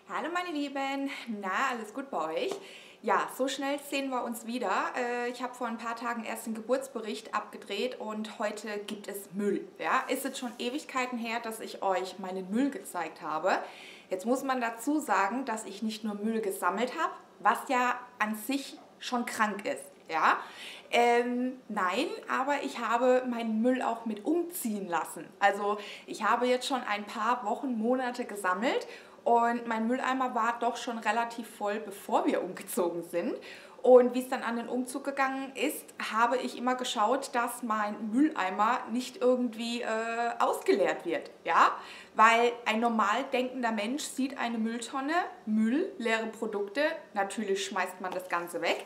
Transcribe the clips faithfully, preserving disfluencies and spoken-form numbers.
Hallo meine Lieben, na, alles gut bei euch? Ja, so schnell sehen wir uns wieder. Äh, Ich habe vor ein paar Tagen erst einen Geburtsbericht abgedreht und heute gibt es Müll. Ja, ist jetzt schon Ewigkeiten her, dass ich euch meinen Müll gezeigt habe. Jetzt muss man dazu sagen, dass ich nicht nur Müll gesammelt habe, was ja an sich schon krank ist. Ja, ähm, nein, aber ich habe meinen Müll auch mit umziehen lassen. Also ich habe jetzt schon ein paar Wochen, Monate gesammelt und mein Mülleimer war doch schon relativ voll, bevor wir umgezogen sind. Und wie es dann an den Umzug gegangen ist, habe ich immer geschaut, dass mein Mülleimer nicht irgendwie äh, ausgeleert wird. Ja? Weil ein normal denkender Mensch sieht eine Mülltonne, Müll, leere Produkte, natürlich schmeißt man das Ganze weg.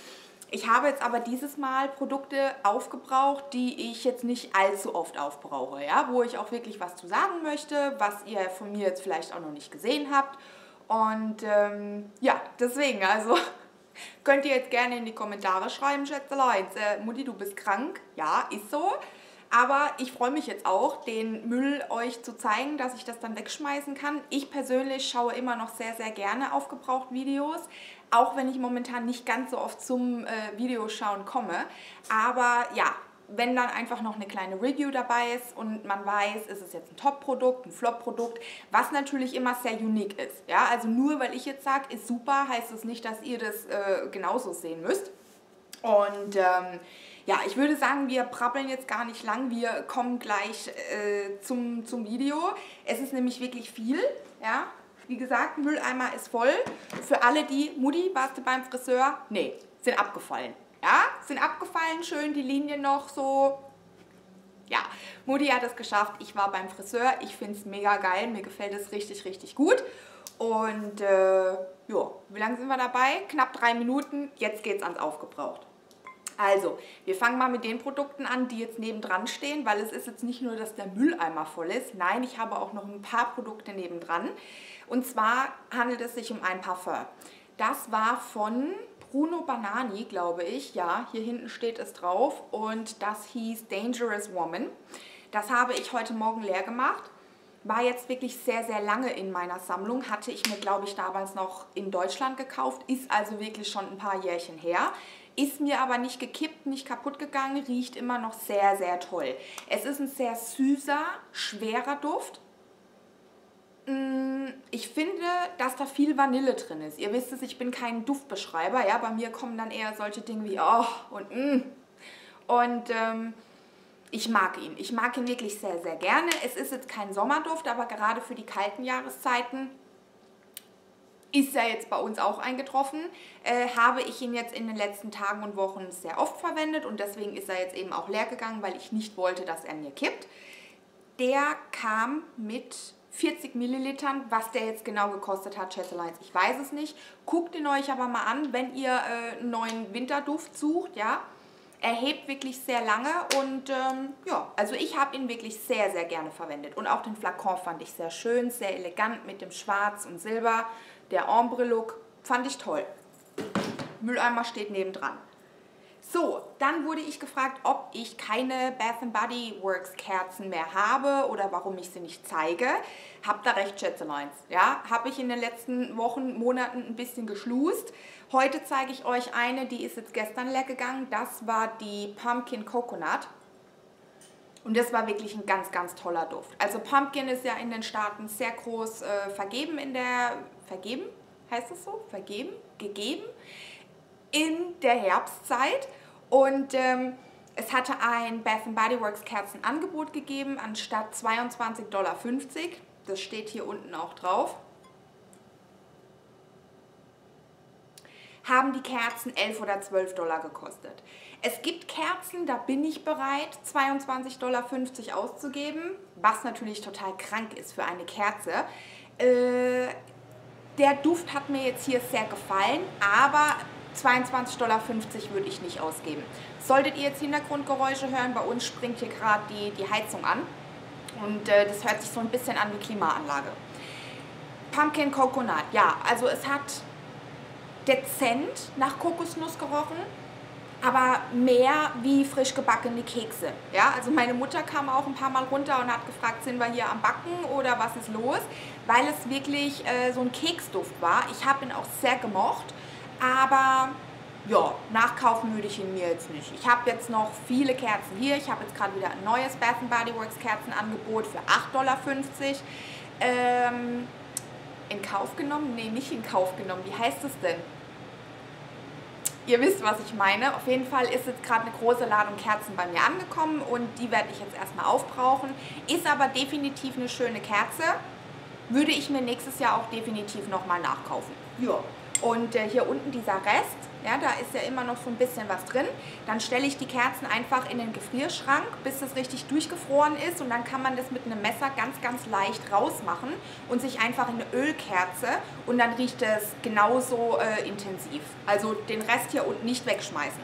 Ich habe jetzt aber dieses Mal Produkte aufgebraucht, die ich jetzt nicht allzu oft aufbrauche, ja? Wo ich auch wirklich was zu sagen möchte, was ihr von mir jetzt vielleicht auch noch nicht gesehen habt. Und ähm, ja, deswegen, also könnt ihr jetzt gerne in die Kommentare schreiben, Schätzeleins. Äh, Mutti, du bist krank? Ja, ist so. Aber ich freue mich jetzt auch, den Müll euch zu zeigen, dass ich das dann wegschmeißen kann. Ich persönlich schaue immer noch sehr, sehr gerne aufgebraucht Videos, auch wenn ich momentan nicht ganz so oft zum äh, Videoschauen komme. Aber ja, wenn dann einfach noch eine kleine Review dabei ist und man weiß, ist es jetzt ein Top-Produkt, ein Flop-Produkt, was natürlich immer sehr unique ist. Ja, also nur weil ich jetzt sage, ist super, heißt es nicht, dass ihr das äh, genauso sehen müsst. Und ähm, ja, ich würde sagen, wir brabbeln jetzt gar nicht lang, wir kommen gleich äh, zum, zum Video. Es ist nämlich wirklich viel, ja. Wie gesagt, Mülleimer ist voll. Für alle die, Mutti, warst du beim Friseur? Nee, sind abgefallen. Ja, sind abgefallen, schön die Linien noch so. Ja, Mutti hat es geschafft, ich war beim Friseur, ich finde es mega geil, mir gefällt es richtig, richtig gut. Und äh, ja, wie lange sind wir dabei? Knapp drei Minuten, jetzt geht's ans Aufgebraucht. Also, wir fangen mal mit den Produkten an, die jetzt nebendran stehen, weil es ist jetzt nicht nur, dass der Mülleimer voll ist. Nein, ich habe auch noch ein paar Produkte nebendran. Und zwar handelt es sich um ein Parfum. Das war von Bruno Banani, glaube ich. Ja, hier hinten steht es drauf. Und das hieß Dangerous Woman. Das habe ich heute Morgen leer gemacht. War jetzt wirklich sehr, sehr lange in meiner Sammlung. Hatte ich mir, glaube ich, damals noch in Deutschland gekauft. Ist also wirklich schon ein paar Jährchen her. Ist mir aber nicht gekippt, nicht kaputt gegangen, riecht immer noch sehr, sehr toll. Es ist ein sehr süßer, schwerer Duft. Ich finde, dass da viel Vanille drin ist. Ihr wisst es, ich bin kein Duftbeschreiber. Ja? Bei mir kommen dann eher solche Dinge wie oh und mm. Und ähm, ich mag ihn. Ich mag ihn wirklich sehr, sehr gerne. Es ist jetzt kein Sommerduft, aber gerade für die kalten Jahreszeiten ist er jetzt bei uns auch eingetroffen, äh, habe ich ihn jetzt in den letzten Tagen und Wochen sehr oft verwendet und deswegen ist er jetzt eben auch leer gegangen, weil ich nicht wollte, dass er mir kippt. Der kam mit vierzig Millilitern, was der jetzt genau gekostet hat, Schätzeleins, ich weiß es nicht. Guckt ihn euch aber mal an, wenn ihr äh, einen neuen Winterduft sucht, ja. Er hebt wirklich sehr lange und ähm, ja, also ich habe ihn wirklich sehr, sehr gerne verwendet. Und auch den Flakon fand ich sehr schön, sehr elegant mit dem Schwarz und Silber. Der Ombre-Look fand ich toll. Mülleimer steht nebendran. So, dann wurde ich gefragt, ob ich keine Bath and Body Works Kerzen mehr habe oder warum ich sie nicht zeige. Habt da recht, Schätzeleins. Ja, habe ich in den letzten Wochen, Monaten ein bisschen geschlust. Heute zeige ich euch eine, die ist jetzt gestern leer gegangen. Das war die Pumpkin Coconut. Und das war wirklich ein ganz, ganz toller Duft. Also Pumpkin ist ja in den Staaten sehr groß äh, vergeben in der, vergeben? Heißt das so? Vergeben? Gegeben? In der Herbstzeit. Und ähm, es hatte ein Bath and Body Works Kerzenangebot gegeben, anstatt zweiundzwanzig Dollar fünfzig. Das steht hier unten auch drauf. Haben die Kerzen elf oder zwölf Dollar gekostet. Es gibt Kerzen, da bin ich bereit, zweiundzwanzig Dollar fünfzig auszugeben, was natürlich total krank ist für eine Kerze. Äh, der Duft hat mir jetzt hier sehr gefallen, aber zweiundzwanzig Dollar fünfzig würde ich nicht ausgeben. Solltet ihr jetzt Hintergrundgeräusche hören, bei uns springt hier gerade die, die Heizung an und äh, das hört sich so ein bisschen an wie Klimaanlage. Pumpkin Coconut, ja, also es hat dezent nach Kokosnuss gerochen, aber mehr wie frisch gebackene Kekse. Ja, also meine Mutter kam auch ein paar Mal runter und hat gefragt, sind wir hier am Backen oder was ist los? Weil es wirklich äh, so ein Keksduft war. Ich habe ihn auch sehr gemocht, aber ja, nachkaufen würde ich ihn mir jetzt nicht. Ich habe jetzt noch viele Kerzen hier. Ich habe jetzt gerade wieder ein neues Bath and Body Works Kerzenangebot für acht Dollar fünfzig ähm, in Kauf genommen. Nee, nicht in Kauf genommen. Wie heißt es denn? Ihr wisst, was ich meine. Auf jeden Fall ist jetzt gerade eine große Ladung Kerzen bei mir angekommen und die werde ich jetzt erstmal aufbrauchen. Ist aber definitiv eine schöne Kerze. Würde ich mir nächstes Jahr auch definitiv nochmal nachkaufen. Ja. Und äh, hier unten dieser Rest, ja, da ist ja immer noch so ein bisschen was drin. Dann stelle ich die Kerzen einfach in den Gefrierschrank, bis das richtig durchgefroren ist. Und dann kann man das mit einem Messer ganz, ganz leicht rausmachen und sich einfach in eine Ölkerze und dann riecht es genauso äh, intensiv. Also den Rest hier unten nicht wegschmeißen.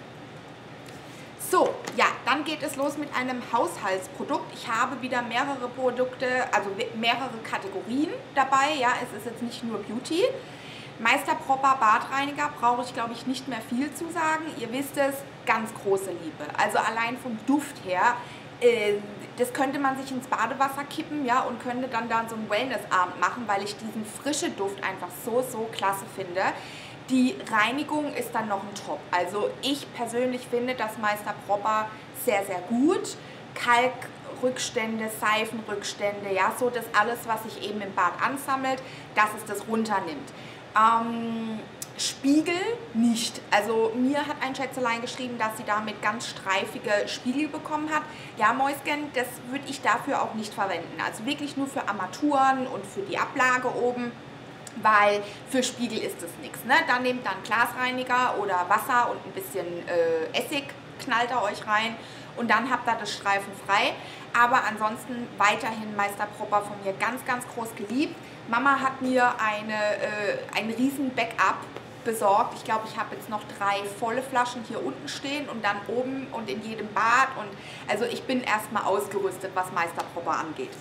So, ja, dann geht es los mit einem Haushaltsprodukt. Ich habe wieder mehrere Produkte, also mehrere Kategorien dabei. Ja, es ist jetzt nicht nur Beauty. Meister Propper Badreiniger brauche ich, glaube ich, nicht mehr viel zu sagen. Ihr wisst es, ganz große Liebe. Also allein vom Duft her, äh, das könnte man sich ins Badewasser kippen, ja, und könnte dann da so einen Wellnessabend machen, weil ich diesen frischen Duft einfach so, so klasse finde. Die Reinigung ist dann noch ein Top. Also ich persönlich finde das Meister Propper sehr, sehr gut. Kalkrückstände, Seifenrückstände, ja, so das alles, was sich eben im Bad ansammelt, dass es das runternimmt. Ähm, Spiegel nicht. Also mir hat ein Schätzelein geschrieben, dass sie damit ganz streifige Spiegel bekommen hat. Ja, Mäuschen, das würde ich dafür auch nicht verwenden. Also wirklich nur für Armaturen und für die Ablage oben, weil für Spiegel ist es nichts. Ne? Dann nehmt dann Glasreiniger oder Wasser und ein bisschen äh, Essig, knallt ihr euch rein und dann habt ihr das Streifen frei. Aber ansonsten weiterhin Meister Propper von mir ganz, ganz groß geliebt. Mama hat mir eine, äh, ein riesen Backup besorgt. Ich glaube, ich habe jetzt noch drei volle Flaschen hier unten stehen und dann oben und in jedem Bad. Und also ich bin erstmal ausgerüstet, was Meister Propper angeht.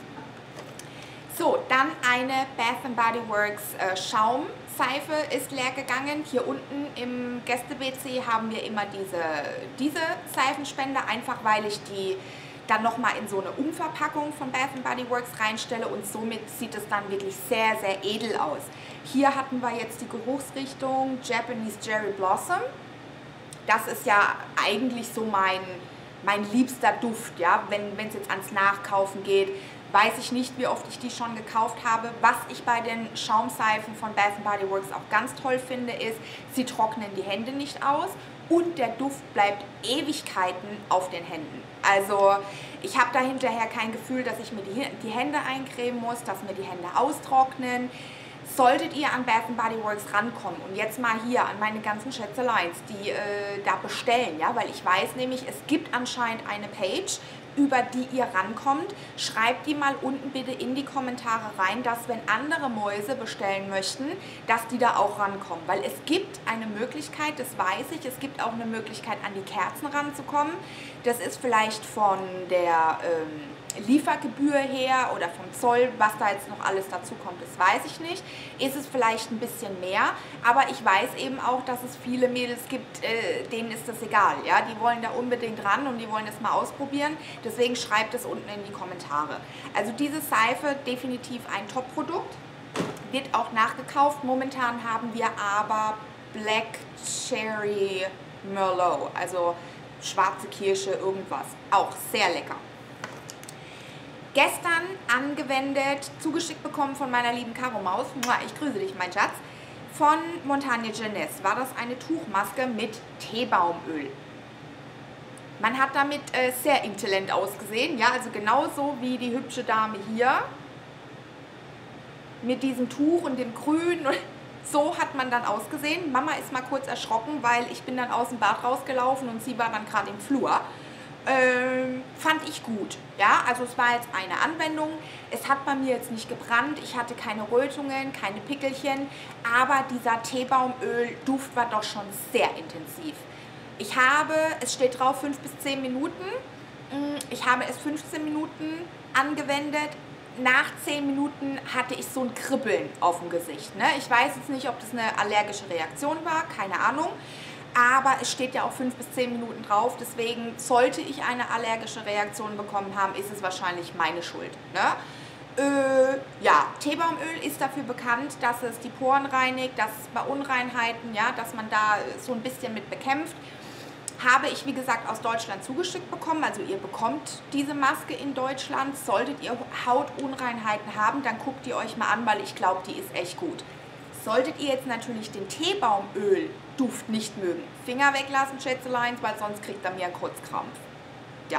So, dann eine Bath and Body Works äh, Schaumseife ist leer gegangen. Hier unten im Gäste-W C haben wir immer diese, diese Seifenspender, einfach weil ich die dann nochmal in so eine Umverpackung von Bath and Body Works reinstelle und somit sieht es dann wirklich sehr, sehr edel aus. Hier hatten wir jetzt die Geruchsrichtung Japanese Cherry Blossom. Das ist ja eigentlich so mein, mein liebster Duft, ja, wenn es jetzt ans Nachkaufen geht. Weiß ich nicht, wie oft ich die schon gekauft habe. Was ich bei den Schaumseifen von Bath and Body Works auch ganz toll finde, ist, sie trocknen die Hände nicht aus und der Duft bleibt Ewigkeiten auf den Händen. Also ich habe da hinterher kein Gefühl, dass ich mir die, die Hände eincremen muss, dass mir die Hände austrocknen. Solltet ihr an Bath and Body Works rankommen und jetzt mal hier an meine ganzen Schätzeleins, die äh, da bestellen, ja, weil ich weiß nämlich, es gibt anscheinend eine Page, über die ihr rankommt, schreibt die mal unten bitte in die Kommentare rein, dass wenn andere Mäuse bestellen möchten, dass die da auch rankommen. Weil es gibt eine Möglichkeit, das weiß ich, es gibt auch eine Möglichkeit an die Kerzen ranzukommen. Das ist vielleicht von der ähm, Liefergebühr her oder vom Zoll, was da jetzt noch alles dazu kommt, das weiß ich nicht. Ist es vielleicht ein bisschen mehr, aber ich weiß eben auch, dass es viele Mädels gibt, äh, denen ist das egal. Ja? Die wollen da unbedingt ran und die wollen das mal ausprobieren. Deswegen schreibt es unten in die Kommentare. Also diese Seife definitiv ein Top-Produkt, wird auch nachgekauft. Momentan haben wir aber Black Cherry Merlot, also schwarze Kirsche, irgendwas. Auch sehr lecker. Gestern angewendet, zugeschickt bekommen von meiner lieben Caro Maus, ich grüße dich, mein Schatz, von Montagne Jeunesse war das eine Tuchmaske mit Teebaumöl. Man hat damit äh, sehr intelligent ausgesehen, ja, also genauso wie die hübsche Dame hier mit diesem Tuch und dem Grün. So hat man dann ausgesehen. Mama ist mal kurz erschrocken, weil ich bin dann aus dem Bad rausgelaufen und sie war dann gerade im Flur. Ähm, fand ich gut, ja, also es war jetzt eine Anwendung, es hat bei mir jetzt nicht gebrannt, ich hatte keine Rötungen, keine Pickelchen, aber dieser Teebaumöl-Duft war doch schon sehr intensiv. Ich habe, es steht drauf fünf bis zehn Minuten, ich habe es fünfzehn Minuten angewendet, nach zehn Minuten hatte ich so ein Kribbeln auf dem Gesicht, ne? Ich weiß jetzt nicht, ob das eine allergische Reaktion war, keine Ahnung. aber es steht ja auch fünf bis zehn Minuten drauf, deswegen sollte ich eine allergische Reaktion bekommen haben, ist es wahrscheinlich meine Schuld. Ne? Äh, ja, Teebaumöl ist dafür bekannt, dass es die Poren reinigt, dass es bei Unreinheiten, ja, dass man da so ein bisschen mit bekämpft. Habe ich, wie gesagt, aus Deutschland zugeschickt bekommen, also ihr bekommt diese Maske in Deutschland. Solltet ihr Hautunreinheiten haben, dann guckt ihr euch mal an, weil ich glaube, die ist echt gut. Solltet ihr jetzt natürlich den Teebaumöl-Duft nicht mögen, Finger weglassen, Schätzeleins, weil sonst kriegt er mir einen Kurzkrampf. Ja.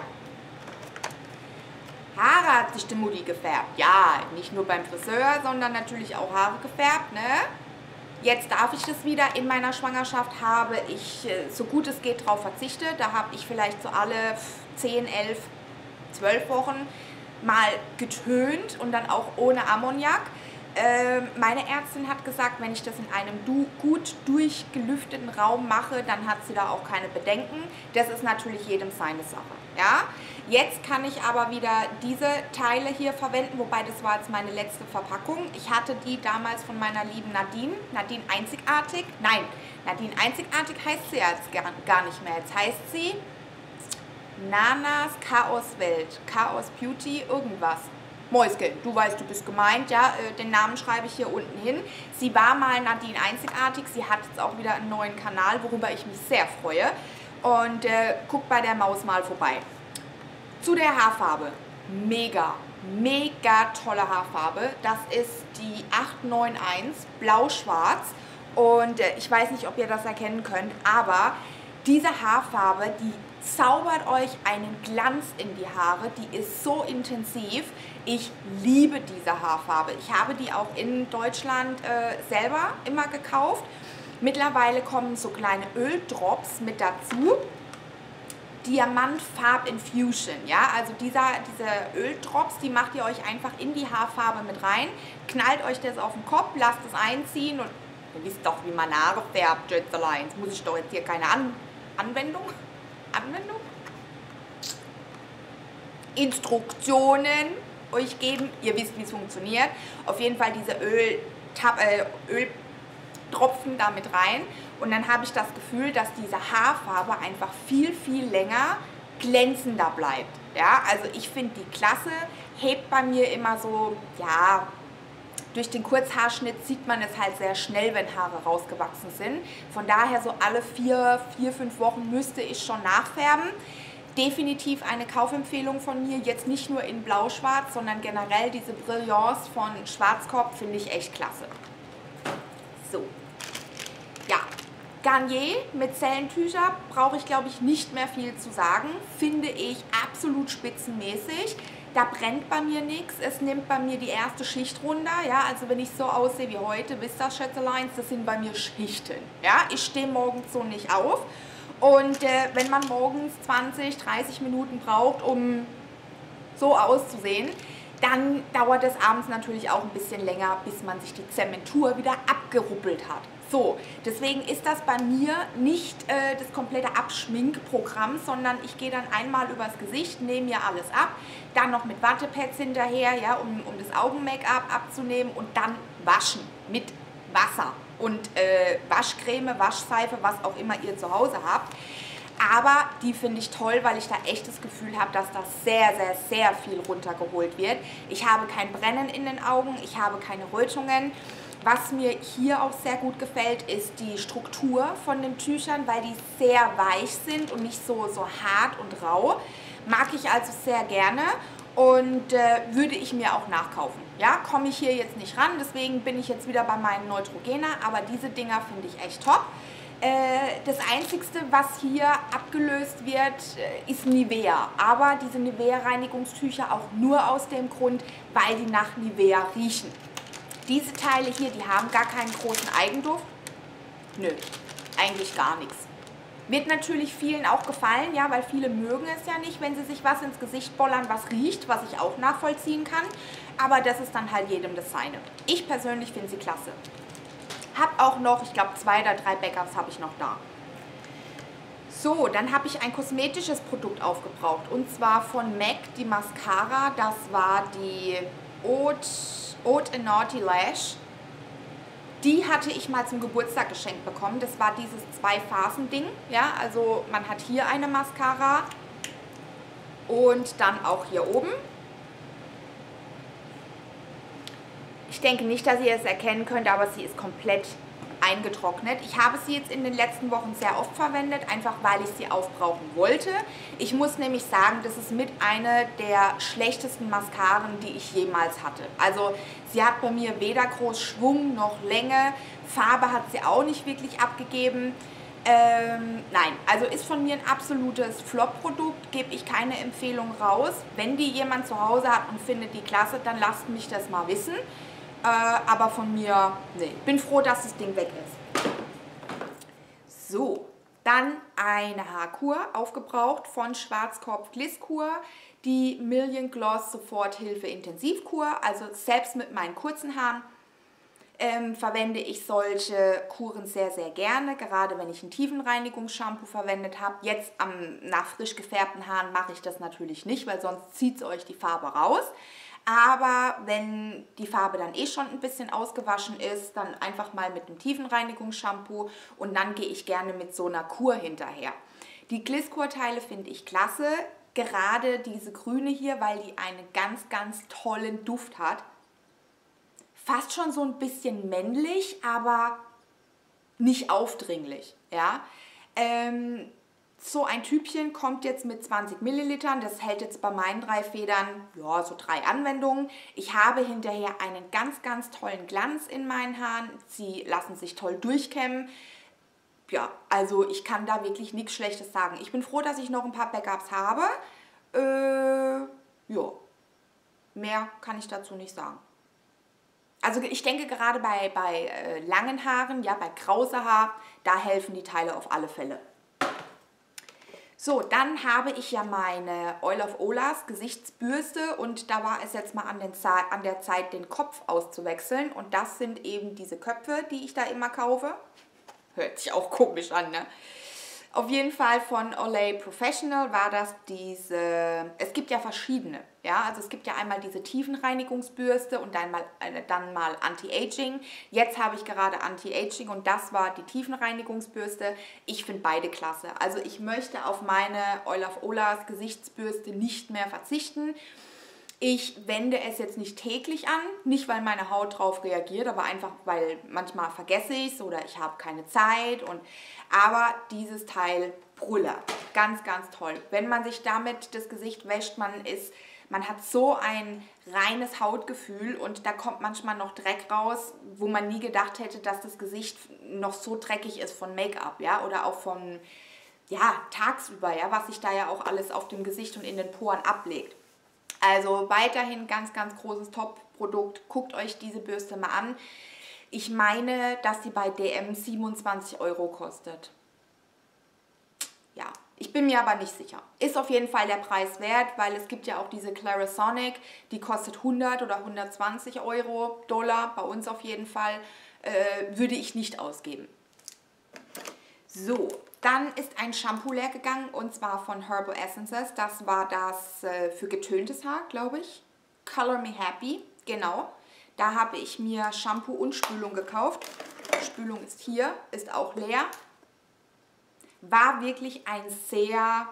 Haare hat sich die Mutti gefärbt. Ja, nicht nur beim Friseur, sondern natürlich auch Haare gefärbt, ne? Jetzt darf ich das wieder. In meiner Schwangerschaft habe ich, so gut es geht, darauf verzichtet. Da habe ich vielleicht so alle zehn, elf, zwölf Wochen mal getönt und dann auch ohne Ammoniak. Ähm, meine Ärztin hat gesagt, wenn ich das in einem du gut durchgelüfteten Raum mache, dann hat sie da auch keine Bedenken. Das ist natürlich jedem seine Sache. Ja? Jetzt kann ich aber wieder diese Teile hier verwenden, wobei das war jetzt meine letzte Verpackung. Ich hatte die damals von meiner lieben Nadine, Nadine Einzigartig. Nein, Nadine Einzigartig heißt sie jetzt gar, gar nicht mehr. Jetzt heißt sie Nanas Chaos Welt, Chaos Beauty, irgendwas. Mäuschen, du weißt, du bist gemeint, ja, äh, den Namen schreibe ich hier unten hin. Sie war mal Nadine Einzigartig, sie hat jetzt auch wieder einen neuen Kanal, worüber ich mich sehr freue. Und äh, guckt bei der Maus mal vorbei. Zu der Haarfarbe, mega, mega tolle Haarfarbe. Das ist die acht neun eins Blau-Schwarz und äh, ich weiß nicht, ob ihr das erkennen könnt, aber diese Haarfarbe, die zaubert euch einen Glanz in die Haare, die ist so intensiv. Ich liebe diese Haarfarbe. Ich habe die auch in Deutschland äh, selber immer gekauft. Mittlerweile kommen so kleine Öldrops mit dazu. Diamant Farb Infusion, ja, also dieser, diese Öldrops, die macht ihr euch einfach in die Haarfarbe mit rein, knallt euch das auf den Kopf, lasst es einziehen und ihr wisst doch, wie man Haare färbt, Schätzelein. Jetzt muss ich doch jetzt hier keine An Anwendung, Anwendung, Instruktionen euch geben, ihr wisst, wie es funktioniert. Auf jeden Fall diese Öl, Tab, äh, Öltropfen da mit rein. Und dann habe ich das Gefühl, dass diese Haarfarbe einfach viel, viel länger glänzender bleibt. Ja, also ich finde die klasse, hebt bei mir immer so, ja, durch den Kurzhaarschnitt sieht man es halt sehr schnell, wenn Haare rausgewachsen sind. Von daher so alle vier, vier, fünf Wochen müsste ich schon nachfärben. Definitiv eine Kaufempfehlung von mir, jetzt nicht nur in Blau-Schwarz, sondern generell diese Brillanz von Schwarzkopf finde ich echt klasse. So, ja. Garnier mit Zellentücher brauche ich, glaube ich, nicht mehr viel zu sagen. Finde ich absolut spitzenmäßig. Da brennt bei mir nichts. Es nimmt bei mir die erste Schicht runter. Ja, also wenn ich so aussehe wie heute, wisst ihr, Schätzeleins, das sind bei mir Schichten. Ja, ich stehe morgens so nicht auf. Und äh, wenn man morgens zwanzig, dreißig Minuten braucht, um so auszusehen, dann dauert es abends natürlich auch ein bisschen länger, bis man sich die Zementur wieder abgeruppelt hat. So, deswegen ist das bei mir nicht äh, das komplette Abschminkprogramm, sondern ich gehe dann einmal übers Gesicht, nehme mir alles ab, dann noch mit Wattepads hinterher, ja, um, um das Augen-Make-up abzunehmen und dann waschen mit Wasser und äh, Waschcreme, Waschseife, was auch immer ihr zu Hause habt. Aber die finde ich toll, weil ich da echt das Gefühl habe, dass da sehr, sehr, sehr viel runtergeholt wird. Ich habe kein Brennen in den Augen, ich habe keine Rötungen. Was mir hier auch sehr gut gefällt, ist die Struktur von den Tüchern, weil die sehr weich sind und nicht so, so hart und rau. Mag ich also sehr gerne und äh, würde ich mir auch nachkaufen. Ja, komme ich hier jetzt nicht ran, deswegen bin ich jetzt wieder bei meinen Neutrogena, aber diese Dinger finde ich echt top. Das Einzigste, was hier abgelöst wird, ist Nivea. Aber diese Nivea-Reinigungstücher auch nur aus dem Grund, weil die nach Nivea riechen. Diese Teile hier, die haben gar keinen großen Eigenduft. Nö, eigentlich gar nichts. Wird natürlich vielen auch gefallen, ja, weil viele mögen es ja nicht, wenn sie sich was ins Gesicht bollern, was riecht, was ich auch nachvollziehen kann. Aber das ist dann halt jedem das Seine. Ich persönlich finde sie klasse. Habe auch noch, ich glaube, zwei oder drei Backups habe ich noch da. So, dann habe ich ein kosmetisches Produkt aufgebraucht. Und zwar von M A C, die Mascara. Das war die Haute, Haute Naughty Lash. Die hatte ich mal zum Geburtstag geschenkt bekommen. Das war dieses Zwei-Phasen-Ding. Ja, also man hat hier eine Mascara und dann auch hier oben. Ich denke nicht, dass ihr es erkennen könnt, aber sie ist komplett eingetrocknet. Ich habe sie jetzt in den letzten Wochen sehr oft verwendet, einfach weil ich sie aufbrauchen wollte. Ich muss nämlich sagen, das ist mit einer der schlechtesten Mascaren, die ich jemals hatte. Also sie hat bei mir weder groß Schwung noch Länge, Farbe hat sie auch nicht wirklich abgegeben. Ähm, nein, also ist von mir ein absolutes Flop-Produkt, gebe ich keine Empfehlung raus. Wenn die jemand zu Hause hat und findet die klasse, dann lasst mich das mal wissen. Äh, aber von mir, nee, bin froh, dass das Ding weg ist. So, dann eine Haarkur, aufgebraucht von Schwarzkopf Glisskur, die Million Gloss Soforthilfe Intensivkur. Also selbst mit meinen kurzen Haaren ähm, verwende ich solche Kuren sehr, sehr gerne, gerade wenn ich ein Tiefenreinigungsshampoo verwendet habe. Jetzt am, nach frisch gefärbten Haaren mache ich das natürlich nicht, weil sonst zieht es euch die Farbe raus. Aber wenn die Farbe dann eh schon ein bisschen ausgewaschen ist, dann einfach mal mit einem Tiefenreinigungsshampoo und dann gehe ich gerne mit so einer Kur hinterher. Die Glisskur-Teile finde ich klasse, gerade diese grüne hier, weil die einen ganz, ganz tollen Duft hat. Fast schon so ein bisschen männlich, aber nicht aufdringlich. Ja? Ähm, So ein Tübchen kommt jetzt mit zwanzig Millilitern, das hält jetzt bei meinen drei Federn ja, so drei Anwendungen. Ich habe hinterher einen ganz, ganz tollen Glanz in meinen Haaren. Sie lassen sich toll durchkämmen. Ja, also ich kann da wirklich nichts Schlechtes sagen. Ich bin froh, dass ich noch ein paar Backups habe. Äh, ja, mehr kann ich dazu nicht sagen. Also ich denke gerade bei, bei äh, langen Haaren, ja, bei krause Haar, da helfen die Teile auf alle Fälle. So, dann habe ich ja meine Oil of Ola's Gesichtsbürste und da war es jetzt mal an, den an der Zeit, den Kopf auszuwechseln. Und das sind eben diese Köpfe, die ich da immer kaufe. Hört sich auch komisch an, ne? Auf jeden Fall von Olay Professional war das diese, es gibt ja verschiedene, ja, also es gibt ja einmal diese Tiefenreinigungsbürste und dann mal, dann mal Anti-Aging. Jetzt habe ich gerade Anti-Aging und das war die Tiefenreinigungsbürste. Ich finde beide klasse. Also ich möchte auf meine Oil of Ola's Gesichtsbürste nicht mehr verzichten. Ich wende es jetzt nicht täglich an, nicht weil meine Haut drauf reagiert, aber einfach weil manchmal vergesse ich es oder ich habe keine Zeit. Und, aber dieses Teil Brüller, ganz, ganz toll. Wenn man sich damit das Gesicht wäscht, man ist, man hat so ein reines Hautgefühl und da kommt manchmal noch Dreck raus, wo man nie gedacht hätte, dass das Gesicht noch so dreckig ist von Make-up, ja, oder auch von, ja, tagsüber, ja, was sich da ja auch alles auf dem Gesicht und in den Poren ablegt. Also weiterhin ganz, ganz großes Top-Produkt. Guckt euch diese Bürste mal an. Ich meine, dass sie bei D M siebenundzwanzig Euro kostet. Ja, ich bin mir aber nicht sicher. Ist auf jeden Fall der Preis wert, weil es gibt ja auch diese Clarisonic, die kostet hundert oder hundertzwanzig Euro, Dollar, bei uns auf jeden Fall, äh, würde ich nicht ausgeben. So, dann ist ein Shampoo leer gegangen und zwar von Herbal Essences. Das war das äh, für getöntes Haar, glaube ich. Color Me Happy, genau. Da habe ich mir Shampoo und Spülung gekauft. Spülung ist hier, ist auch leer. War wirklich ein sehr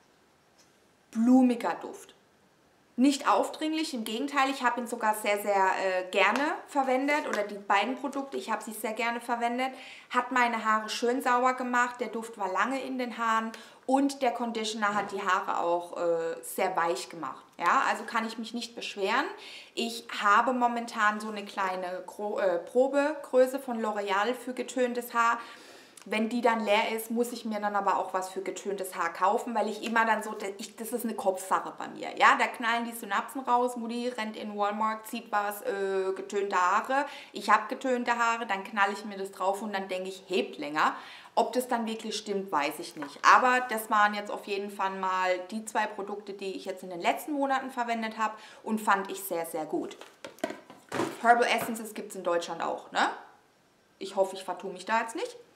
blumiger Duft. Nicht aufdringlich, im Gegenteil, ich habe ihn sogar sehr, sehr äh, gerne verwendet oder die beiden Produkte, ich habe sie sehr gerne verwendet. Hat meine Haare schön sauber gemacht, der Duft war lange in den Haaren und der Conditioner hat die Haare auch äh, sehr weich gemacht. Ja, also kann ich mich nicht beschweren. Ich habe momentan so eine kleine Gro äh, Probegröße von L'Oreal für getöntes Haar. Wenn die dann leer ist, muss ich mir dann aber auch was für getöntes Haar kaufen, weil ich immer dann so, ich, das ist eine Kopfsache bei mir. Ja, da knallen die Synapsen raus, Mutti rennt in Walmart, zieht was, äh, getönte Haare. Ich habe getönte Haare, dann knall ich mir das drauf und dann denke ich, hebt länger. Ob das dann wirklich stimmt, weiß ich nicht. Aber das waren jetzt auf jeden Fall mal die zwei Produkte, die ich jetzt in den letzten Monaten verwendet habe und fand ich sehr, sehr gut. Herbal Essences gibt es in Deutschland auch, ne? Ich hoffe, ich vertue mich da jetzt nicht.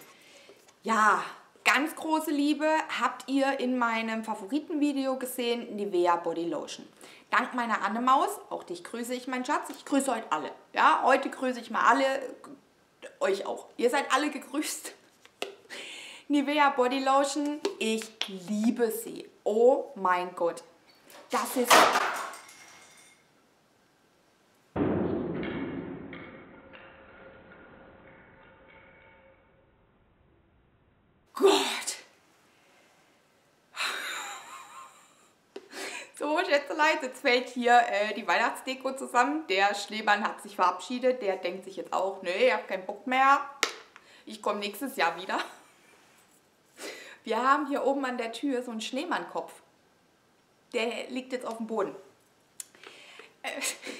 Ja, ganz große Liebe habt ihr in meinem Favoritenvideo gesehen, Nivea Body Lotion. Dank meiner Annemaus, auch dich grüße ich, mein Schatz, ich grüße heute alle. Ja, heute grüße ich mal alle, euch auch. Ihr seid alle gegrüßt. Nivea Body Lotion, ich liebe sie. Oh mein Gott. Das ist... So, Schätzelein, jetzt fällt hier äh, die Weihnachtsdeko zusammen. Der Schneemann hat sich verabschiedet. Der denkt sich jetzt auch, nee, ich habe keinen Bock mehr. Ich komme nächstes Jahr wieder. Wir haben hier oben an der Tür so einen Schneemannkopf. Der liegt jetzt auf dem Boden. Äh,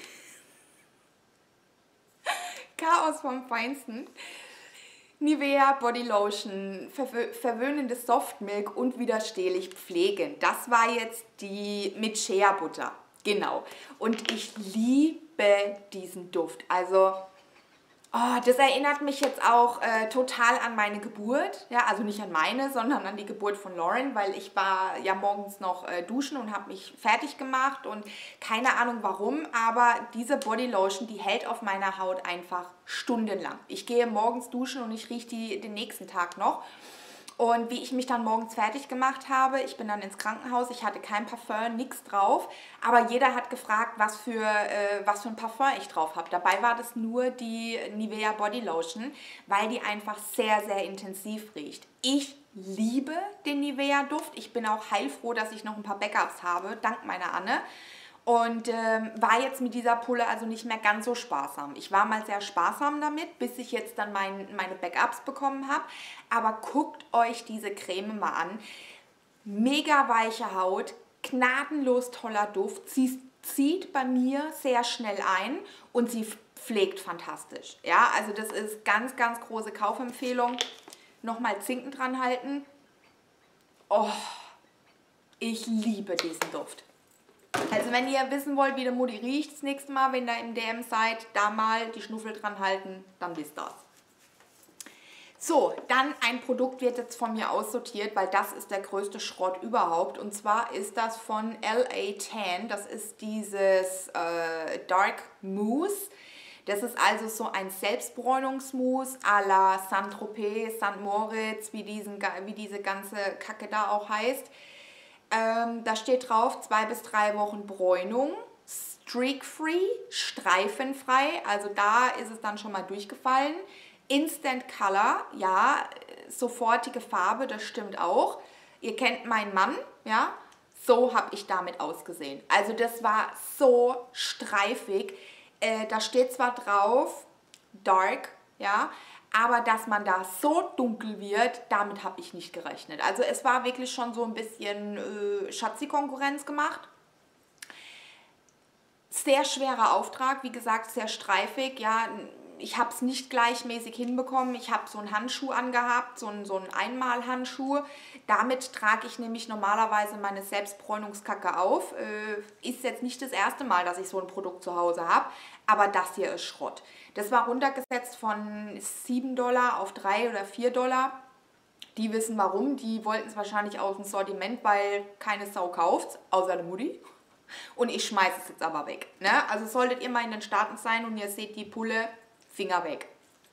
Chaos vom Feinsten. Nivea Body Lotion, verwö verwöhnendes Softmilk und widerstehlich pflegend. Das war jetzt die mit Shea Butter. Genau. Und ich liebe diesen Duft. Also, oh, das erinnert mich jetzt auch äh, total an meine Geburt. Ja, also nicht an meine, sondern an die Geburt von Lauren, weil ich war ja morgens noch äh, duschen und habe mich fertig gemacht und keine Ahnung warum, aber diese Body Lotion, die hält auf meiner Haut einfach stundenlang. Ich gehe morgens duschen und ich rieche die den nächsten Tag noch. Und wie ich mich dann morgens fertig gemacht habe, ich bin dann ins Krankenhaus, ich hatte kein Parfum, nichts drauf, aber jeder hat gefragt, was für, äh, was für ein Parfum ich drauf habe. Dabei war das nur die Nivea Body Lotion, weil die einfach sehr, sehr intensiv riecht. Ich liebe den Nivea Duft, ich bin auch heilfroh, dass ich noch ein paar Backups habe, dank meiner Anne. Und ähm, war jetzt mit dieser Pulle also nicht mehr ganz so sparsam. Ich war mal sehr sparsam damit, bis ich jetzt dann mein, meine Backups bekommen habe. Aber guckt euch diese Creme mal an. Mega weiche Haut, gnadenlos toller Duft. Sie zieht bei mir sehr schnell ein und sie pflegt fantastisch. Ja, also das ist ganz, ganz große Kaufempfehlung. Nochmal Zinken dran halten. Oh, ich liebe diesen Duft. Also wenn ihr wissen wollt, wie der Mutti riecht das nächste Mal, wenn ihr im D M seid, da mal die Schnuffel dran halten, dann wisst ihr das. So, dann ein Produkt wird jetzt von mir aussortiert, weil das ist der größte Schrott überhaupt. Und zwar ist das von L A Tan, das ist dieses äh, Dark Mousse. Das ist also so ein Selbstbräunungsmousse à la Saint-Tropez, Sankt Moritz, wie, diesen, wie diese ganze Kacke da auch heißt. Ähm, da steht drauf, zwei bis drei Wochen Bräunung, streak-free, streifenfrei, also da ist es dann schon mal durchgefallen. Instant Color, ja, sofortige Farbe, das stimmt auch. Ihr kennt meinen Mann, ja, so habe ich damit ausgesehen. Also das war so streifig, äh, da steht zwar drauf, dark, ja, aber dass man da so dunkel wird, damit habe ich nicht gerechnet. Also es war wirklich schon so ein bisschen äh, Schatzi-Konkurrenz gemacht. Sehr schwerer Auftrag, wie gesagt, sehr streifig. Ja, ich habe es nicht gleichmäßig hinbekommen. Ich habe so einen Handschuh angehabt, so einen, so einen Einmalhandschuh. Damit trage ich nämlich normalerweise meine Selbstbräunungskacke auf. Äh, ist jetzt nicht das erste Mal, dass ich so ein Produkt zu Hause habe, aber das hier ist Schrott. Das war runtergesetzt von sieben Dollar auf drei oder vier Dollar. Die wissen warum. Die wollten es wahrscheinlich aus dem Sortiment, weil keine Sau kauft, außer der Mutti. Und ich schmeiße es jetzt aber weg. Ne? Also solltet ihr mal in den Staaten sein und ihr seht die Pulle, Finger weg.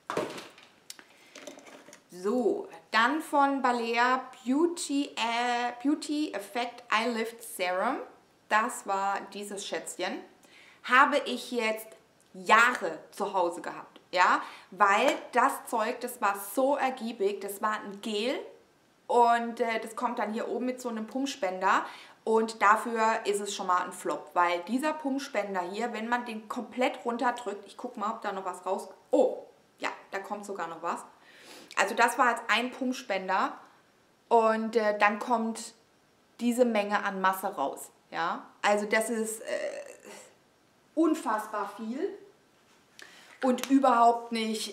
So, dann von Balea Beauty, äh, Beauty Effect Eye Lift Serum. Das war dieses Schätzchen. Habe ich jetzt Jahre zu Hause gehabt, ja, weil das Zeug, das war so ergiebig, das war ein Gel und äh, das kommt dann hier oben mit so einem Pumpspender und dafür ist es schon mal ein Flop, weil dieser Pumpspender hier, wenn man den komplett runterdrückt, ich gucke mal, ob da noch was raus, oh, ja, da kommt sogar noch was. Also das war jetzt ein Pumpspender und äh, dann kommt diese Menge an Masse raus, ja, also das ist äh, unfassbar viel. Und überhaupt nicht,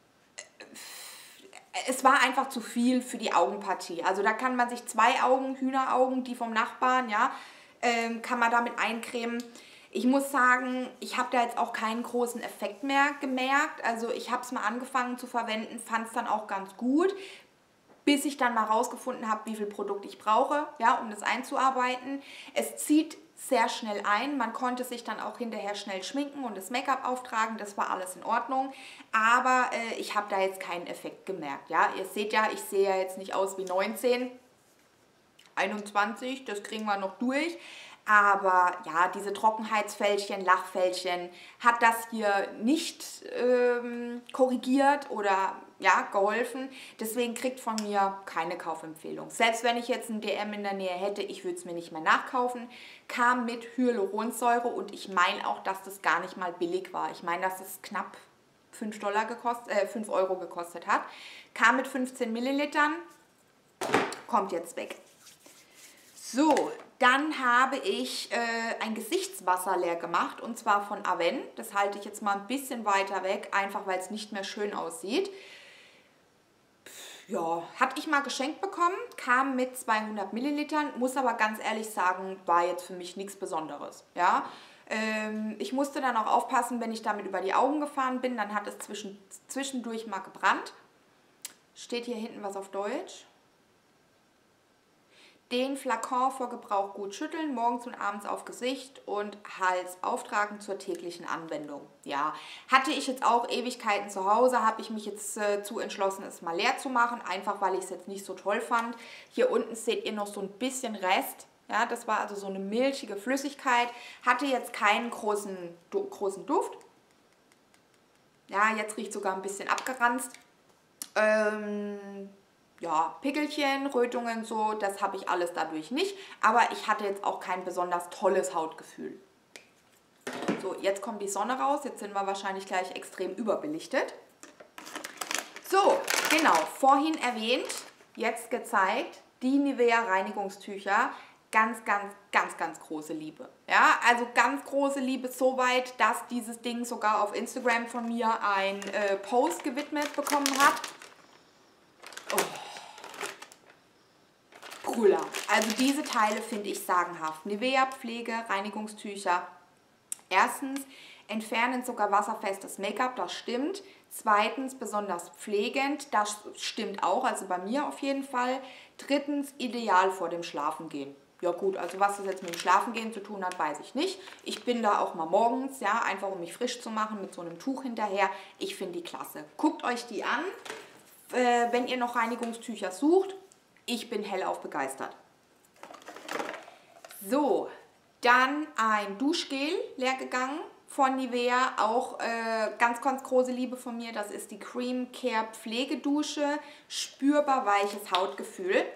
es war einfach zu viel für die Augenpartie. Also da kann man sich zwei Augen, Hühneraugen, die vom Nachbarn, ja, ähm, kann man damit eincremen. Ich muss sagen, ich habe da jetzt auch keinen großen Effekt mehr gemerkt. Also ich habe es mal angefangen zu verwenden, fand es dann auch ganz gut, bis ich dann mal rausgefunden habe, wie viel Produkt ich brauche, ja, um das einzuarbeiten. Es zieht sehr schnell ein. Man konnte sich dann auch hinterher schnell schminken und das Make-up auftragen. Das war alles in Ordnung. Aber äh, ich habe da jetzt keinen Effekt gemerkt. Ja, ihr seht ja, ich sehe ja jetzt nicht aus wie neunzehn, einundzwanzig. Das kriegen wir noch durch. Aber ja, diese Trockenheitsfältchen, Lachfältchen hat das hier nicht ähm, korrigiert oder ja, geholfen. Deswegen kriegt von mir keine Kaufempfehlung. Selbst wenn ich jetzt ein D M in der Nähe hätte, ich würde es mir nicht mehr nachkaufen. Kam mit Hyaluronsäure und ich meine auch, dass das gar nicht mal billig war. Ich meine, dass es knapp fünf Dollar gekostet, äh, fünf Euro gekostet hat. Kam mit fünfzehn Millilitern, kommt jetzt weg. So, dann habe ich äh, ein Gesichtswasser leer gemacht und zwar von Aven. Das halte ich jetzt mal ein bisschen weiter weg, einfach weil es nicht mehr schön aussieht. Ja, hatte ich mal geschenkt bekommen, kam mit zweihundert Millilitern, muss aber ganz ehrlich sagen, war jetzt für mich nichts Besonderes. Ja, ähm, ich musste dann auch aufpassen, wenn ich damit über die Augen gefahren bin, dann hat es zwischen, zwischendurch mal gebrannt. Steht hier hinten was auf Deutsch? Den Flakon vor Gebrauch gut schütteln, morgens und abends auf Gesicht und Hals auftragen zur täglichen Anwendung. Ja, hatte ich jetzt auch Ewigkeiten zu Hause, habe ich mich jetzt äh, zu entschlossen, es mal leer zu machen, einfach weil ich es jetzt nicht so toll fand. Hier unten seht ihr noch so ein bisschen Rest. Ja, das war also so eine milchige Flüssigkeit, hatte jetzt keinen großen, du, großen Duft. Ja, jetzt riecht sogar ein bisschen abgeranzt. Ähm... Ja, Pickelchen, Rötungen, so, das habe ich alles dadurch nicht. Aber ich hatte jetzt auch kein besonders tolles Hautgefühl. So, jetzt kommt die Sonne raus. Jetzt sind wir wahrscheinlich gleich extrem überbelichtet. So, genau, vorhin erwähnt, jetzt gezeigt, die Nivea Reinigungstücher. Ganz, ganz, ganz, ganz große Liebe. Ja, also ganz große Liebe, so weit, dass dieses Ding sogar auf Instagram von mir ein äh, Post gewidmet bekommen hat. Oh. Cooler. Also diese Teile finde ich sagenhaft. Nivea Pflege, Reinigungstücher. Erstens, entfernen sogar wasserfestes Make-up, das stimmt. Zweitens, besonders pflegend, das stimmt auch, also bei mir auf jeden Fall. Drittens, ideal vor dem Schlafengehen. Ja gut, also was das jetzt mit dem Schlafengehen zu tun hat, weiß ich nicht. Ich bin da auch mal morgens, ja, einfach um mich frisch zu machen mit so einem Tuch hinterher. Ich finde die klasse. Guckt euch die an, äh, wenn ihr noch Reinigungstücher sucht. Ich bin hellauf begeistert. So, dann ein Duschgel leer gegangen von Nivea, auch äh, ganz, ganz große Liebe von mir. Das ist die Cream Care Pflegedusche, spürbar weiches Hautgefühl.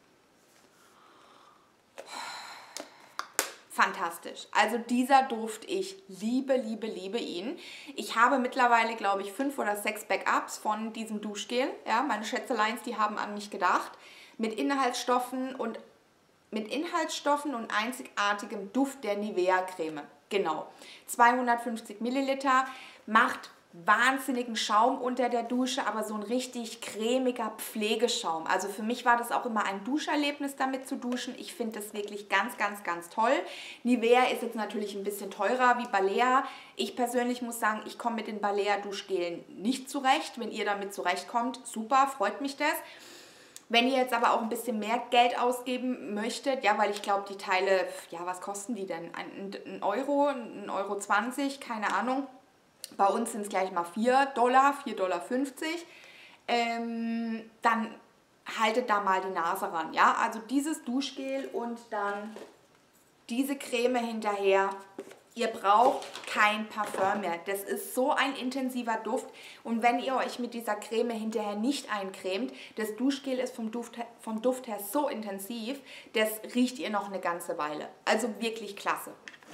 Fantastisch. Also dieser Duft, ich liebe, liebe, liebe ihn. Ich habe mittlerweile, glaube ich, fünf oder sechs Backups von diesem Duschgel. Ja, meine Schätzeleins, die haben an mich gedacht. Mit Inhaltsstoffen und mit Inhaltsstoffen und einzigartigem Duft der Nivea Creme. Genau. zweihundertfünfzig Milliliter, macht wahnsinnigen Schaum unter der Dusche, aber so ein richtig cremiger Pflegeschaum. Also für mich war das auch immer ein Duscherlebnis, damit zu duschen. Ich finde das wirklich ganz, ganz, ganz toll. Nivea ist jetzt natürlich ein bisschen teurer wie Balea. Ich persönlich muss sagen, ich komme mit den Balea Duschgelen nicht zurecht. Wenn ihr damit zurechtkommt, super, freut mich das. Wenn ihr jetzt aber auch ein bisschen mehr Geld ausgeben möchtet, ja, weil ich glaube, die Teile, ja, was kosten die denn? Ein, ein Euro, ein Euro zwanzig, keine Ahnung. Bei uns sind es gleich mal vier Dollar, vier Dollar fünfzig. Ähm, dann haltet da mal die Nase ran, ja. Also dieses Duschgel und dann diese Creme hinterher. Ihr braucht kein Parfum mehr. Das ist so ein intensiver Duft. Und wenn ihr euch mit dieser Creme hinterher nicht eincremt, das Duschgel ist vom Duft, vom Duft her so intensiv, das riecht ihr noch eine ganze Weile. Also wirklich klasse.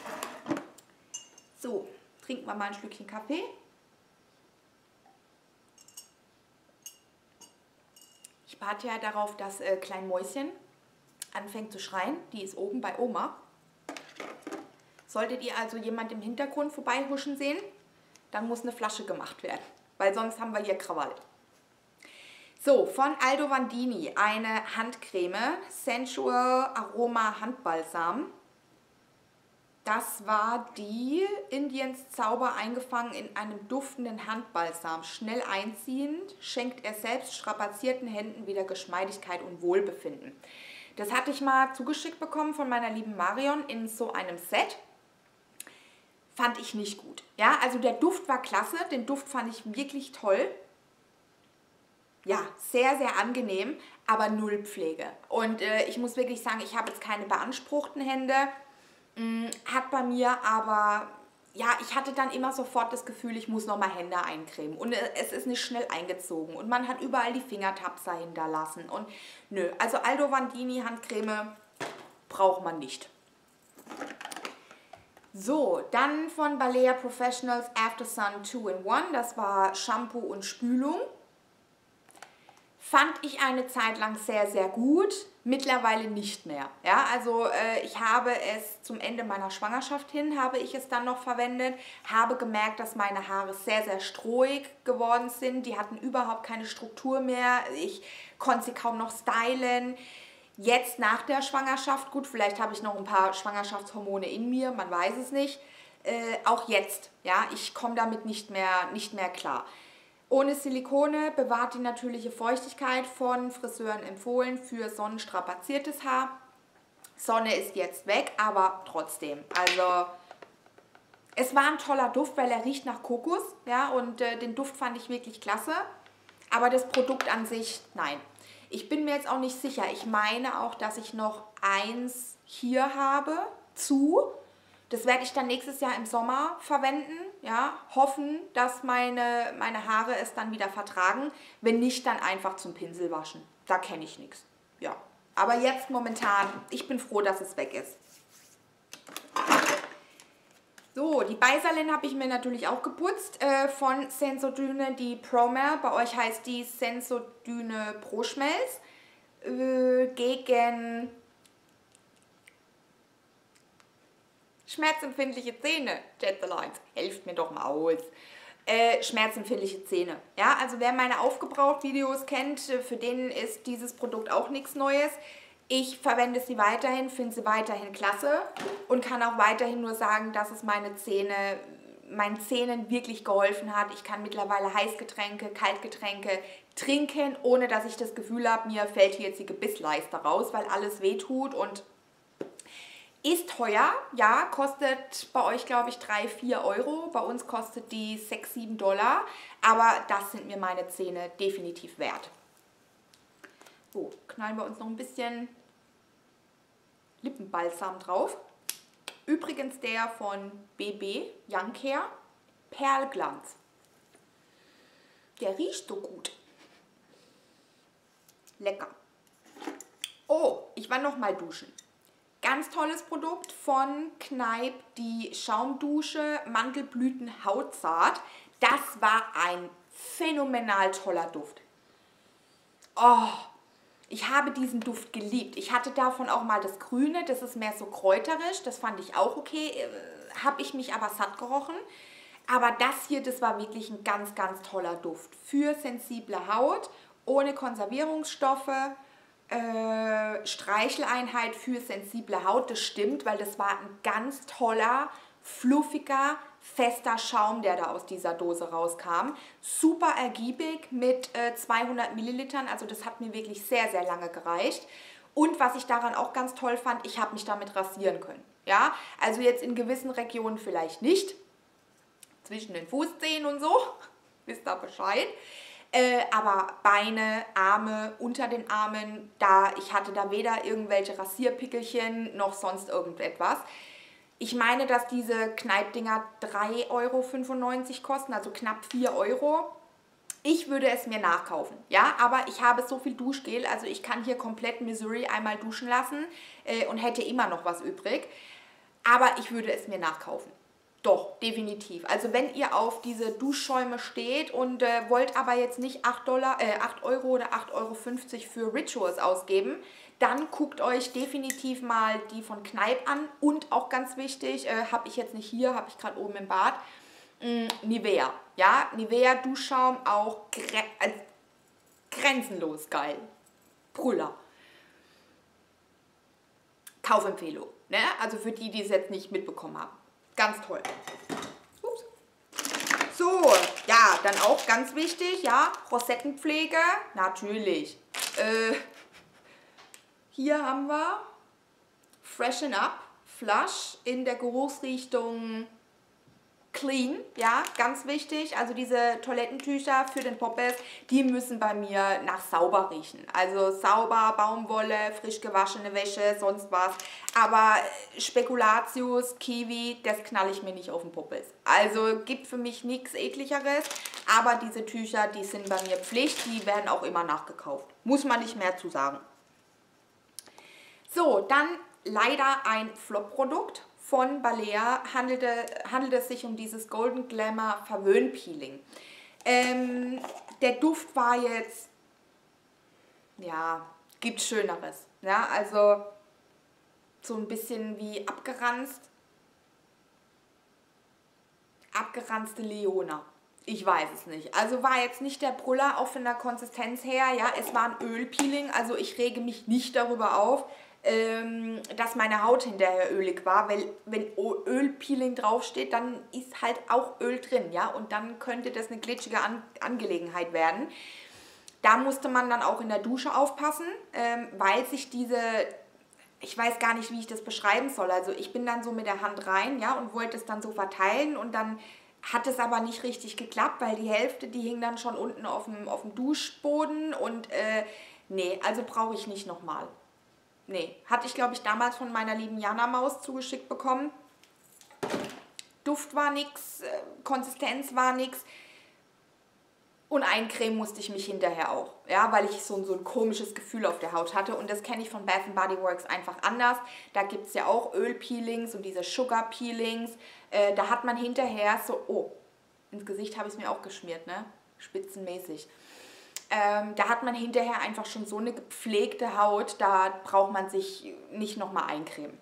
So, trinken wir mal ein Schlückchen Kaffee. Ich warte ja darauf, dass äh, Klein Mäuschen anfängt zu schreien. Die ist oben bei Oma. Solltet ihr also jemand im Hintergrund vorbeihuschen sehen, dann muss eine Flasche gemacht werden, weil sonst haben wir hier Krawall. So, von Aldo Vandini eine Handcreme, Sensual Aroma Handbalsam. Das war die Indiens Zauber eingefangen in einem duftenden Handbalsam. Schnell einziehend, schenkt er selbst strapazierten Händen wieder Geschmeidigkeit und Wohlbefinden. Das hatte ich mal zugeschickt bekommen von meiner lieben Marion in so einem Set. Fand ich nicht gut. Ja, also der Duft war klasse, den Duft fand ich wirklich toll. Ja, sehr, sehr angenehm, aber null Pflege. Und äh, ich muss wirklich sagen, ich habe jetzt keine beanspruchten Hände. Hm, hat bei mir aber, ja, ich hatte dann immer sofort das Gefühl, ich muss nochmal Hände eincremen. Und äh, es ist nicht schnell eingezogen. Und man hat überall die Fingertapser hinterlassen. Und nö, also Aldo Vandini Handcreme braucht man nicht. So, dann von Balea Professionals After Sun two in one. Das war Shampoo und Spülung. Fand ich eine Zeit lang sehr, sehr gut. Mittlerweile nicht mehr. Ja, also äh, ich habe es zum Ende meiner Schwangerschaft hin, habe ich es dann noch verwendet. Habe gemerkt, dass meine Haare sehr, sehr strohig geworden sind. Die hatten überhaupt keine Struktur mehr. Ich konnte sie kaum noch stylen. Jetzt nach der Schwangerschaft, gut, vielleicht habe ich noch ein paar Schwangerschaftshormone in mir, man weiß es nicht. Äh, auch jetzt, ja, ich komme damit nicht mehr, nicht mehr klar. Ohne Silikone, bewahrt die natürliche Feuchtigkeit, von Friseuren empfohlen für sonnenstrapaziertes Haar. Sonne ist jetzt weg, aber trotzdem, also es war ein toller Duft, weil er riecht nach Kokos, ja, und äh, den Duft fand ich wirklich klasse. Aber das Produkt an sich, nein. Ich bin mir jetzt auch nicht sicher. Ich meine auch, dass ich noch eins hier habe zu. Das werde ich dann nächstes Jahr im Sommer verwenden. Ja, hoffen, dass meine, meine Haare es dann wieder vertragen. Wenn nicht, dann einfach zum Pinsel waschen. Da kenne ich nichts. Ja, aber jetzt momentan, ich bin froh, dass es weg ist. So, die Beiserlin habe ich mir natürlich auch geputzt äh, von Sensodyne, die Promare. Bei euch heißt die Sensodyne Pro Schmelz äh, gegen schmerzempfindliche Zähne. Schätzeleins, helft mir doch mal aus. Äh, schmerzempfindliche Zähne. Ja, also wer meine Aufgebraucht-Videos kennt, für den ist dieses Produkt auch nichts Neues. Ich verwende sie weiterhin, finde sie weiterhin klasse und kann auch weiterhin nur sagen, dass es meine Zähne, meinen Zähnen wirklich geholfen hat. Ich kann mittlerweile Heißgetränke, Kaltgetränke trinken, ohne dass ich das Gefühl habe, mir fällt hier jetzt die Gebissleiste raus, weil alles wehtut und ist teuer. Ja, kostet bei euch, glaube ich, drei, vier Euro. Bei uns kostet die sechs, sieben Dollar. Aber das sind mir meine Zähne definitiv wert. So, knallen wir uns noch ein bisschen Lippenbalsam drauf. Übrigens der von B B Young Care Perlglanz. Der riecht so gut. Lecker. Oh, ich war noch mal duschen. Ganz tolles Produkt von Kneipp, die Schaumdusche Mandelblüten Hautzart. Das war ein phänomenal toller Duft. Oh, ich habe diesen Duft geliebt. Ich hatte davon auch mal das Grüne, das ist mehr so kräuterisch, das fand ich auch okay, äh, habe ich mich aber satt gerochen. Aber das hier, das war wirklich ein ganz, ganz toller Duft für sensible Haut, ohne Konservierungsstoffe, äh, Streicheleinheit für sensible Haut, das stimmt, weil das war ein ganz toller, fluffiger, fester Schaum, der da aus dieser Dose rauskam. Super ergiebig mit äh, zweihundert Millilitern, also das hat mir wirklich sehr, sehr lange gereicht. Und was ich daran auch ganz toll fand, ich habe mich damit rasieren können. Ja, also jetzt in gewissen Regionen vielleicht nicht, zwischen den Fußzehen und so, wisst ihr Bescheid. Äh, aber Beine, Arme, unter den Armen, da ich hatte da weder irgendwelche Rasierpickelchen noch sonst irgendetwas. Ich meine, dass diese Kneipp-Dinger drei Euro fünfundneunzig kosten, also knapp vier Euro. Ich würde es mir nachkaufen, ja, aber ich habe so viel Duschgel, also ich kann hier komplett Missouri einmal duschen lassen äh, und hätte immer noch was übrig. Aber ich würde es mir nachkaufen. Doch, definitiv. Also wenn ihr auf diese Duschschäume steht und äh, wollt aber jetzt nicht acht Euro oder acht Euro fünfzig für Rituals ausgeben, dann guckt euch definitiv mal die von Kneipp an. Und auch ganz wichtig, äh, habe ich jetzt nicht hier, habe ich gerade oben im Bad, mh, Nivea. Ja, Nivea Duschschaum auch gre also grenzenlos geil. Brüller. Kaufempfehlung. Ne? Also für die, die es jetzt nicht mitbekommen haben. Ganz toll. Ups. So, ja, dann auch ganz wichtig, ja, Rosettenpflege, natürlich. Äh, Hier haben wir Freshen Up Flush in der Geruchsrichtung Clean, ja, ganz wichtig. Also diese Toilettentücher für den Poppes, die müssen bei mir nach sauber riechen. Also sauber, Baumwolle, frisch gewaschene Wäsche, sonst was. Aber Spekulatius, Kiwi, das knalle ich mir nicht auf den Poppes. Also gibt für mich nichts Ekligeres. Aber diese Tücher, die sind bei mir Pflicht, die werden auch immer nachgekauft. Muss man nicht mehr zu sagen. So, dann leider ein Flop-Produkt. Von Balea handelt, handelt es sich um dieses Golden Glamour Verwöhnpeeling. Ähm, der Duft war jetzt, ja, gibt Schöneres. Ja, also so ein bisschen wie abgeranzt, abgeranzte Leona. Ich weiß es nicht. Also war jetzt nicht der Brüller, auch von der Konsistenz her. Ja, es war ein Ölpeeling, also ich rege mich nicht darüber auf, dass meine Haut hinterher ölig war, weil wenn Ölpeeling draufsteht, dann ist halt auch Öl drin, ja, und dann könnte das eine glitschige An Angelegenheit werden. Da musste man dann auch in der Dusche aufpassen, ähm, weil sich diese, ich weiß gar nicht, wie ich das beschreiben soll, also ich bin dann so mit der Hand rein, ja, und wollte es dann so verteilen und dann hat es aber nicht richtig geklappt, weil die Hälfte, die hing dann schon unten auf dem, auf dem Duschboden und äh, nee, also brauche ich nicht nochmal. Nee, hatte ich, glaube ich, damals von meiner lieben Jana Maus zugeschickt bekommen. Duft war nix, Konsistenz war nix. Und eincremen musste ich mich hinterher auch, ja, weil ich so, so ein komisches Gefühl auf der Haut hatte. Und das kenne ich von Bath and Body Works einfach anders. Da gibt es ja auch Ölpeelings und diese Sugar Peelings. Äh, da hat man hinterher so, oh, ins Gesicht habe ich es mir auch geschmiert, ne? Spitzenmäßig. Ähm, da hat man hinterher einfach schon so eine gepflegte Haut, da braucht man sich nicht nochmal eincremen.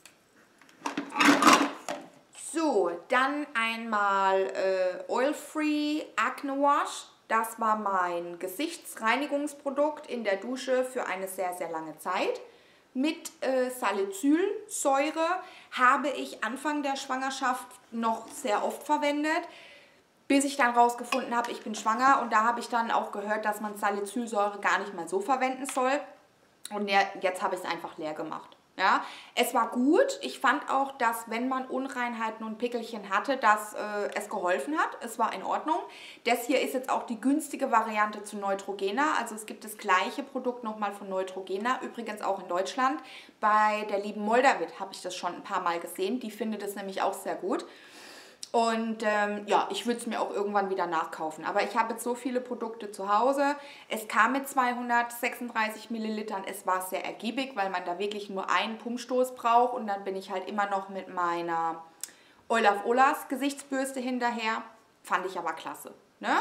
So, dann einmal äh, Oil-Free Acne Wash. Das war mein Gesichtsreinigungsprodukt in der Dusche für eine sehr, sehr lange Zeit. Mit äh, Salicylsäure habe ich Anfang der Schwangerschaft noch sehr oft verwendet. Bis ich dann rausgefunden habe, ich bin schwanger und da habe ich dann auch gehört, dass man Salicylsäure gar nicht mal so verwenden soll. Und ja, jetzt habe ich es einfach leer gemacht. Ja, es war gut. Ich fand auch, dass wenn man Unreinheiten und Pickelchen hatte, dass äh, es geholfen hat. Es war in Ordnung. Das hier ist jetzt auch die günstige Variante zu Neutrogena. Also es gibt das gleiche Produkt nochmal von Neutrogena, übrigens auch in Deutschland. Bei der lieben Moldawit habe ich das schon ein paar Mal gesehen. Die findet es nämlich auch sehr gut. Und ähm, ja, ich würde es mir auch irgendwann wieder nachkaufen. Aber ich habe jetzt so viele Produkte zu Hause. Es kam mit zweihundertsechsunddreißig Millilitern. Es war sehr ergiebig, weil man da wirklich nur einen Pumpstoß braucht. Und dann bin ich halt immer noch mit meiner Olaf Olas Gesichtsbürste hinterher. Fand ich aber klasse. Ne?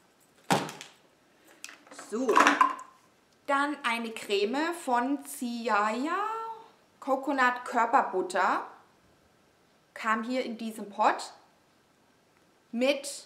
So, dann eine Creme von Ziaya Coconut Körperbutter. Kam hier in diesem Pot. Mit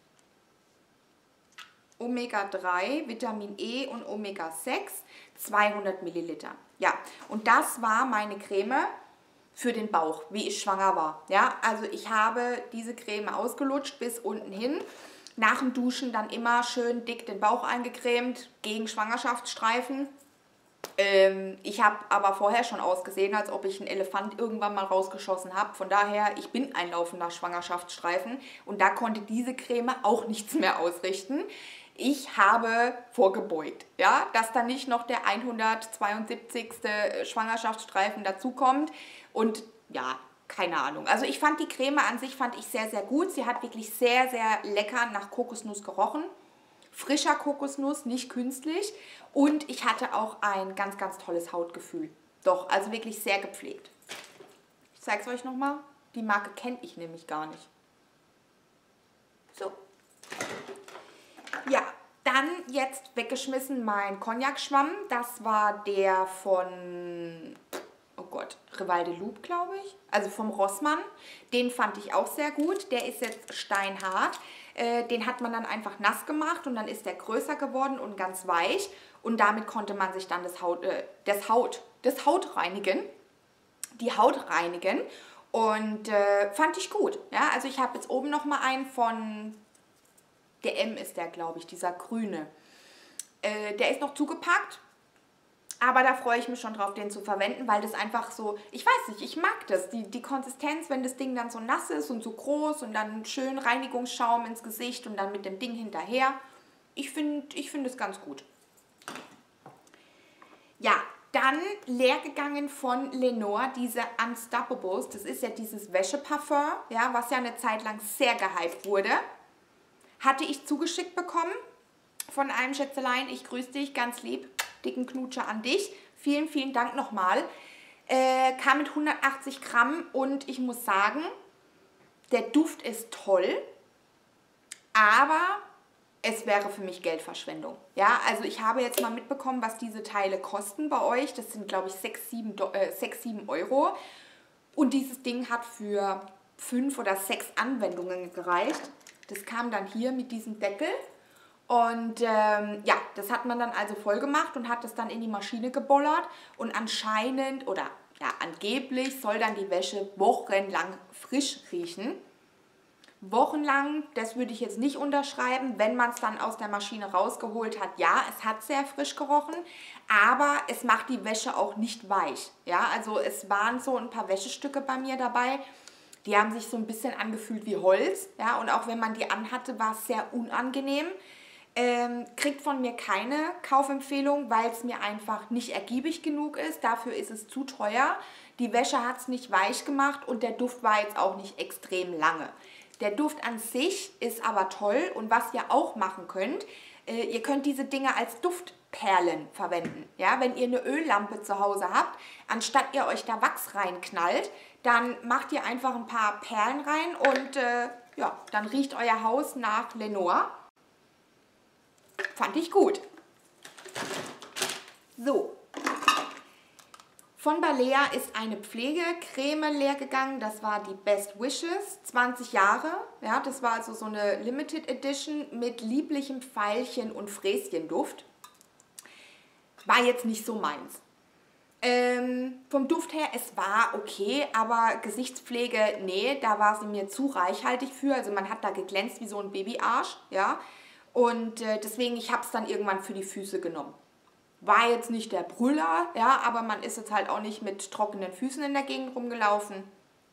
Omega drei, Vitamin E und Omega sechs, zweihundert Milliliter. Ja, und das war meine Creme für den Bauch, wie ich schwanger war. Ja, also ich habe diese Creme ausgelutscht bis unten hin. Nach dem Duschen dann immer schön dick den Bauch eingecremt, gegen Schwangerschaftsstreifen. Ähm, ich habe aber vorher schon ausgesehen, als ob ich einen Elefant irgendwann mal rausgeschossen habe. Von daher, ich bin ein laufender Schwangerschaftsstreifen und da konnte diese Creme auch nichts mehr ausrichten. Ich habe vorgebeugt, ja, dass da nicht noch der hundertzweiundsiebzigste Schwangerschaftsstreifen dazukommt und ja, keine Ahnung. Also ich fand die Creme an sich fand ich sehr, sehr gut. Sie hat wirklich sehr, sehr lecker nach Kokosnuss gerochen. Frischer Kokosnuss, nicht künstlich. Und ich hatte auch ein ganz, ganz tolles Hautgefühl. Doch, also wirklich sehr gepflegt. Ich zeige es euch nochmal. Die Marke kenne ich nämlich gar nicht. So. Ja, dann jetzt weggeschmissen mein Cognac-Schwamm. Das war der von, oh Gott, Rival de Loup, glaube ich. Also vom Rossmann. Den fand ich auch sehr gut. Der ist jetzt steinhart. Äh, den hat man dann einfach nass gemacht und dann ist der größer geworden und ganz weich. Und damit konnte man sich dann das Haut, äh, das Haut, das Haut reinigen. Die Haut reinigen. Und äh, fand ich gut. Ja, also ich habe jetzt oben nochmal einen von, der M ist der, glaube ich, dieser grüne. Äh, der ist noch zugepackt. Aber da freue ich mich schon drauf, den zu verwenden, weil das einfach so, ich weiß nicht, ich mag das. Die, die Konsistenz, wenn das Ding dann so nass ist und so groß und dann schön Reinigungsschaum ins Gesicht und dann mit dem Ding hinterher. Ich finde ich find es ganz gut. Ja, dann leer gegangen von Lenor, diese Unstoppables. Das ist ja dieses Wäscheparfum, ja, was ja eine Zeit lang sehr gehypt wurde. Hatte ich zugeschickt bekommen von einem Schätzelein. Ich grüße dich, ganz lieb. Dicken Knutscher an dich. Vielen, vielen Dank nochmal. Äh, kam mit hundertachtzig Gramm und ich muss sagen, der Duft ist toll, aber es wäre für mich Geldverschwendung. Ja, also ich habe jetzt mal mitbekommen, was diese Teile kosten bei euch. Das sind, glaube ich, sechs, sieben Euro. Und dieses Ding hat für fünf oder sechs Anwendungen gereicht. Das kam dann hier mit diesem Deckel. Und ähm, ja, das hat man dann also voll gemacht und hat das dann in die Maschine gebollert. Und anscheinend oder ja, angeblich soll dann die Wäsche wochenlang frisch riechen. Wochenlang, das würde ich jetzt nicht unterschreiben, wenn man es dann aus der Maschine rausgeholt hat. Ja, es hat sehr frisch gerochen, aber es macht die Wäsche auch nicht weich. Ja, also es waren so ein paar Wäschestücke bei mir dabei, die haben sich so ein bisschen angefühlt wie Holz. Ja, und auch wenn man die anhatte, war es sehr unangenehm. Ähm, kriegt von mir keine Kaufempfehlung, weil es mir einfach nicht ergiebig genug ist. Dafür ist es zu teuer. Die Wäsche hat es nicht weich gemacht und der Duft war jetzt auch nicht extrem lange. Der Duft an sich ist aber toll und was ihr auch machen könnt, äh, ihr könnt diese Dinge als Duftperlen verwenden. Ja, wenn ihr eine Öllampe zu Hause habt, anstatt ihr euch da Wachs reinknallt, dann macht ihr einfach ein paar Perlen rein und äh, ja, dann riecht euer Haus nach Lenor. Fand ich gut. So. Von Balea ist eine Pflegecreme leer gegangen. Das war die Best Wishes. zwanzig Jahre. Ja, das war also so eine Limited Edition mit lieblichem Veilchen- und Fräschenduft. War jetzt nicht so meins. Ähm, vom Duft her, es war okay, aber Gesichtspflege, nee, da war sie mir zu reichhaltig für. Also man hat da geglänzt wie so ein Babyarsch, ja. Und äh, deswegen, ich habe es dann irgendwann für die Füße genommen. War jetzt nicht der Brüller, ja, aber man ist jetzt halt auch nicht mit trockenen Füßen in der Gegend rumgelaufen.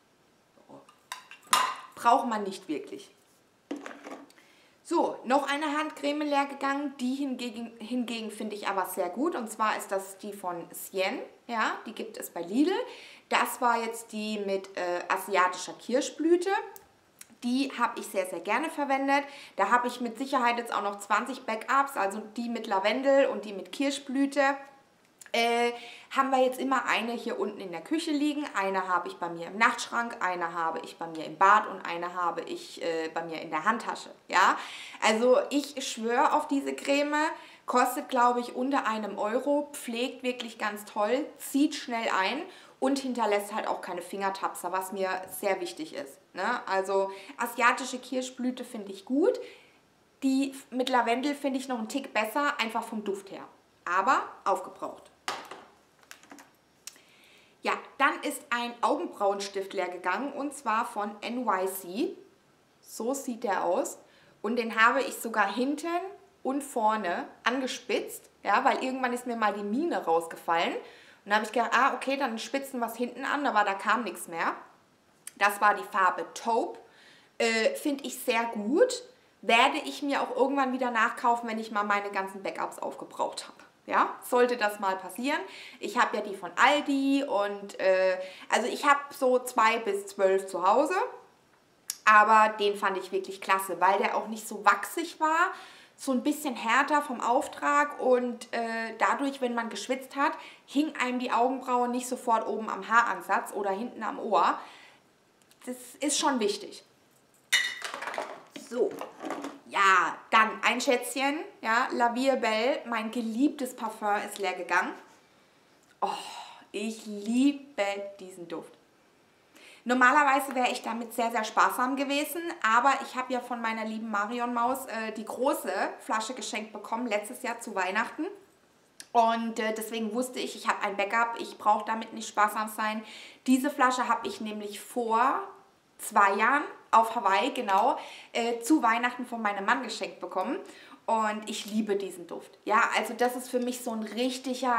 Braucht man nicht wirklich. So, noch eine Handcreme leer gegangen, die hingegen, hingegen finde ich aber sehr gut. Und zwar ist das die von Sien, ja, die gibt es bei Lidl. Das war jetzt die mit äh, asiatischer Kirschblüte. Die habe ich sehr, sehr gerne verwendet. Da habe ich mit Sicherheit jetzt auch noch zwanzig Backups, also die mit Lavendel und die mit Kirschblüte. Äh, haben wir jetzt immer eine hier unten in der Küche liegen. Eine habe ich bei mir im Nachtschrank, eine habe ich bei mir im Bad und eine habe ich äh, bei mir in der Handtasche. Ja? Also ich schwöre auf diese Creme. Kostet, glaube ich, unter einem Euro. Pflegt wirklich ganz toll, zieht schnell ein und hinterlässt halt auch keine Fingertapser, was mir sehr wichtig ist. Ne? Also asiatische Kirschblüte finde ich gut. Die mit Lavendel finde ich noch einen Tick besser, einfach vom Duft her. Aber aufgebraucht. Ja, dann ist ein Augenbrauenstift leer gegangen und zwar von N Y C. So sieht der aus. Und den habe ich sogar hinten und vorne angespitzt, ja, weil irgendwann ist mir mal die Mine rausgefallen. Und da habe ich gedacht, ah, okay, dann spitzen wir es hinten an, aber da kam nichts mehr. Das war die Farbe Taupe. Äh, finde ich sehr gut. Werde ich mir auch irgendwann wieder nachkaufen, wenn ich mal meine ganzen Backups aufgebraucht habe. Ja, sollte das mal passieren. Ich habe ja die von Aldi und äh, also ich habe so zwei bis zwölf zu Hause. Aber den fand ich wirklich klasse, weil der auch nicht so wachsig war. So ein bisschen härter vom Auftrag und äh, dadurch, wenn man geschwitzt hat, hing einem die Augenbraue nicht sofort oben am Haaransatz oder hinten am Ohr. Das ist schon wichtig. So, ja, dann ein Schätzchen, ja, La Vie est Belle, mein geliebtes Parfum ist leer gegangen. Oh, ich liebe diesen Duft. Normalerweise wäre ich damit sehr, sehr sparsam gewesen, aber ich habe ja von meiner lieben Marion Maus äh, die große Flasche geschenkt bekommen, letztes Jahr zu Weihnachten. Und äh, deswegen wusste ich, ich habe ein Backup, ich brauche damit nicht sparsam sein. Diese Flasche habe ich nämlich vor zwei Jahren auf Hawaii, genau, äh, zu Weihnachten von meinem Mann geschenkt bekommen. Und ich liebe diesen Duft. Ja, also das ist für mich so ein richtiger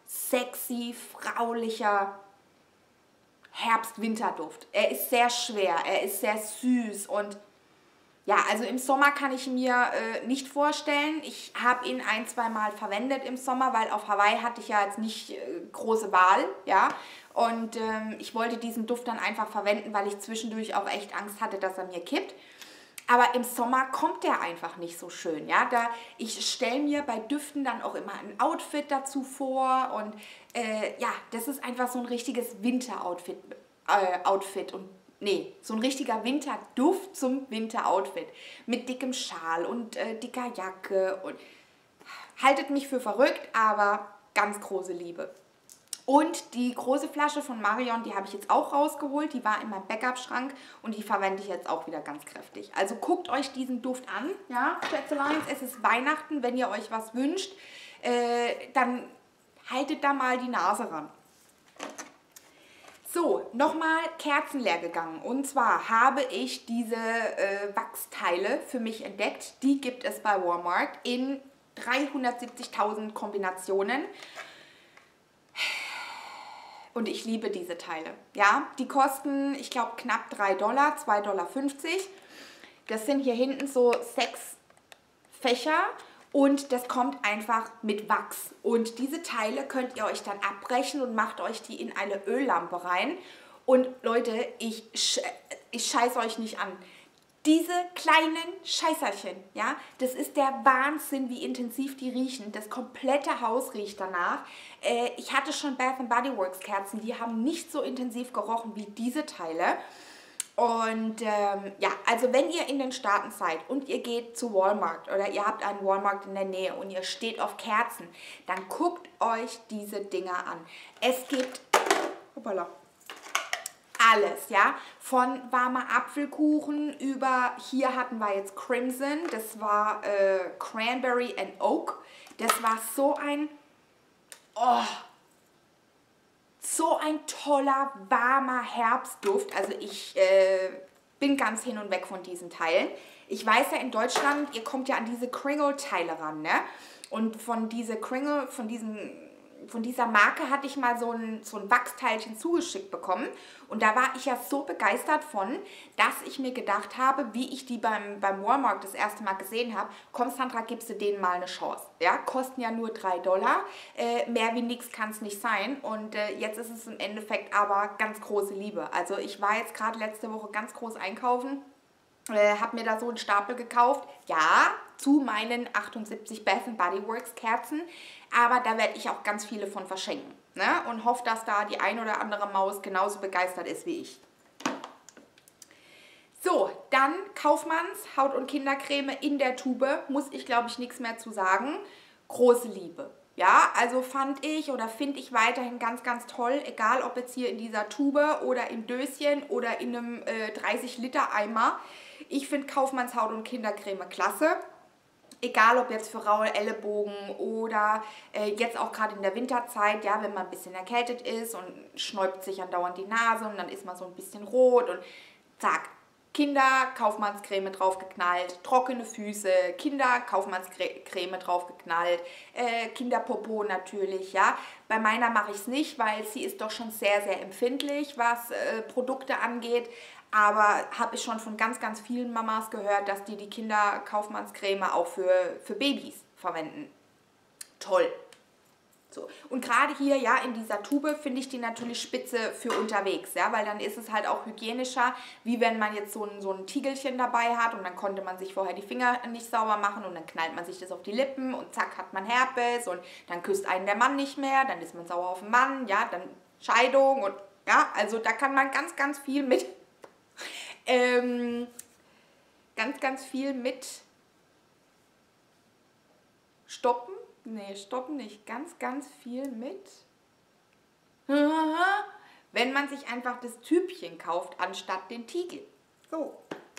sexy, fraulicher Herbst-Winterduft. Er ist sehr schwer, er ist sehr süß und ja, also im Sommer kann ich mir äh, nicht vorstellen. Ich habe ihn ein, zwei Mal verwendet im Sommer, weil auf Hawaii hatte ich ja jetzt nicht äh, große Wahl, ja. Und ähm, ich wollte diesen Duft dann einfach verwenden, weil ich zwischendurch auch echt Angst hatte, dass er mir kippt. Aber im Sommer kommt der einfach nicht so schön, ja. Da, ich stelle mir bei Düften dann auch immer ein Outfit dazu vor und äh, ja, das ist einfach so ein richtiges Winter-Outfit äh, Outfit und nee, so ein richtiger Winterduft zum Winteroutfit. Mit dickem Schal und äh, dicker Jacke. Und haltet mich für verrückt, aber ganz große Liebe. Und die große Flasche von Marion, die habe ich jetzt auch rausgeholt. Die war in meinem Backup-Schrank und die verwende ich jetzt auch wieder ganz kräftig. Also guckt euch diesen Duft an. Ja, Schätzeleins, es ist Weihnachten. Wenn ihr euch was wünscht, äh, dann haltet da mal die Nase ran. So, nochmal Kerzen leer gegangen. Und zwar habe ich diese äh, Wachsteile für mich entdeckt. Die gibt es bei Walmart in dreihundertsiebzigtausend Kombinationen. Und ich liebe diese Teile. Ja, die kosten, ich glaube, knapp drei Dollar, zwei Dollar fünfzig. Das sind hier hinten so sechs Fächer. Und das kommt einfach mit Wachs. Und diese Teile könnt ihr euch dann abbrechen und macht euch die in eine Öllampe rein. Und Leute, ich, sch ich scheiß euch nicht an. Diese kleinen Scheißerchen, ja, das ist der Wahnsinn, wie intensiv die riechen. Das komplette Haus riecht danach. Äh, ich hatte schon Bath and Body Works Kerzen, die haben nicht so intensiv gerochen wie diese Teile. Und ähm, ja, also wenn ihr in den Staaten seid und ihr geht zu Walmart oder ihr habt einen Walmart in der Nähe und ihr steht auf Kerzen, dann guckt euch diese Dinger an. Es gibt hoppala, alles, ja, von warmer Apfelkuchen über, hier hatten wir jetzt Crimson, das war äh, Cranberry and Oak. Das war so ein, oh, so ein toller, warmer Herbstduft. Also ich äh, bin ganz hin und weg von diesen Teilen. Ich weiß ja in Deutschland, ihr kommt ja an diese Kringle-Teile ran, ne? Und von diese Kringle, von diesen, von dieser Marke hatte ich mal so ein, so ein Wachsteilchen zugeschickt bekommen. Und da war ich ja so begeistert von, dass ich mir gedacht habe, wie ich die beim, beim Walmart das erste Mal gesehen habe, komm Sandra, gibst du denen mal eine Chance. Ja, kosten ja nur drei Dollar, äh, mehr wie nix kann es nicht sein. Und äh, jetzt ist es im Endeffekt aber ganz große Liebe. Also ich war jetzt gerade letzte Woche ganz groß einkaufen. Äh, habe mir da so einen Stapel gekauft, ja, zu meinen achtundsiebzig Bath and Body Works Kerzen, aber da werde ich auch ganz viele von verschenken, ne? Und hoffe, dass da die ein oder andere Maus genauso begeistert ist wie ich. So, dann Kaufmanns Haut- und Kindercreme in der Tube, muss ich glaube ich nichts mehr zu sagen, große Liebe. Ja, also fand ich oder finde ich weiterhin ganz, ganz toll, egal ob jetzt hier in dieser Tube oder im Döschen oder in einem äh, dreißig Liter Eimer. Ich finde Kaufmanns Haut- und Kindercreme klasse. Egal ob jetzt für raue Ellenbogen oder äh, jetzt auch gerade in der Winterzeit, ja, wenn man ein bisschen erkältet ist und schnäubt sich andauernd die Nase und dann ist man so ein bisschen rot und zack. Kinder, Kaufmannscreme draufgeknallt, trockene Füße, Kinder, Kaufmannscreme draufgeknallt, äh, Kinderpopo natürlich, ja. Bei meiner mache ich es nicht, weil sie ist doch schon sehr, sehr empfindlich, was äh, Produkte angeht. Aber habe ich schon von ganz, ganz vielen Mamas gehört, dass die die Kinder-Kaufmannscreme auch für, für Babys verwenden. Toll. So. Und gerade hier, ja, in dieser Tube finde ich die natürlich spitze für unterwegs, ja, weil dann ist es halt auch hygienischer, wie wenn man jetzt so ein, so ein Tiegelchen dabei hat und dann konnte man sich vorher die Finger nicht sauber machen und dann knallt man sich das auf die Lippen und zack, hat man Herpes und dann küsst einen der Mann nicht mehr, dann ist man sauer auf den Mann, ja, dann Scheidung und ja, also da kann man ganz, ganz viel mit, ähm, ganz, ganz viel mit stoppen. Nee, stoppen nicht. Ganz, ganz viel mit. Wenn man sich einfach das Tübchen kauft, anstatt den Tiegel. So.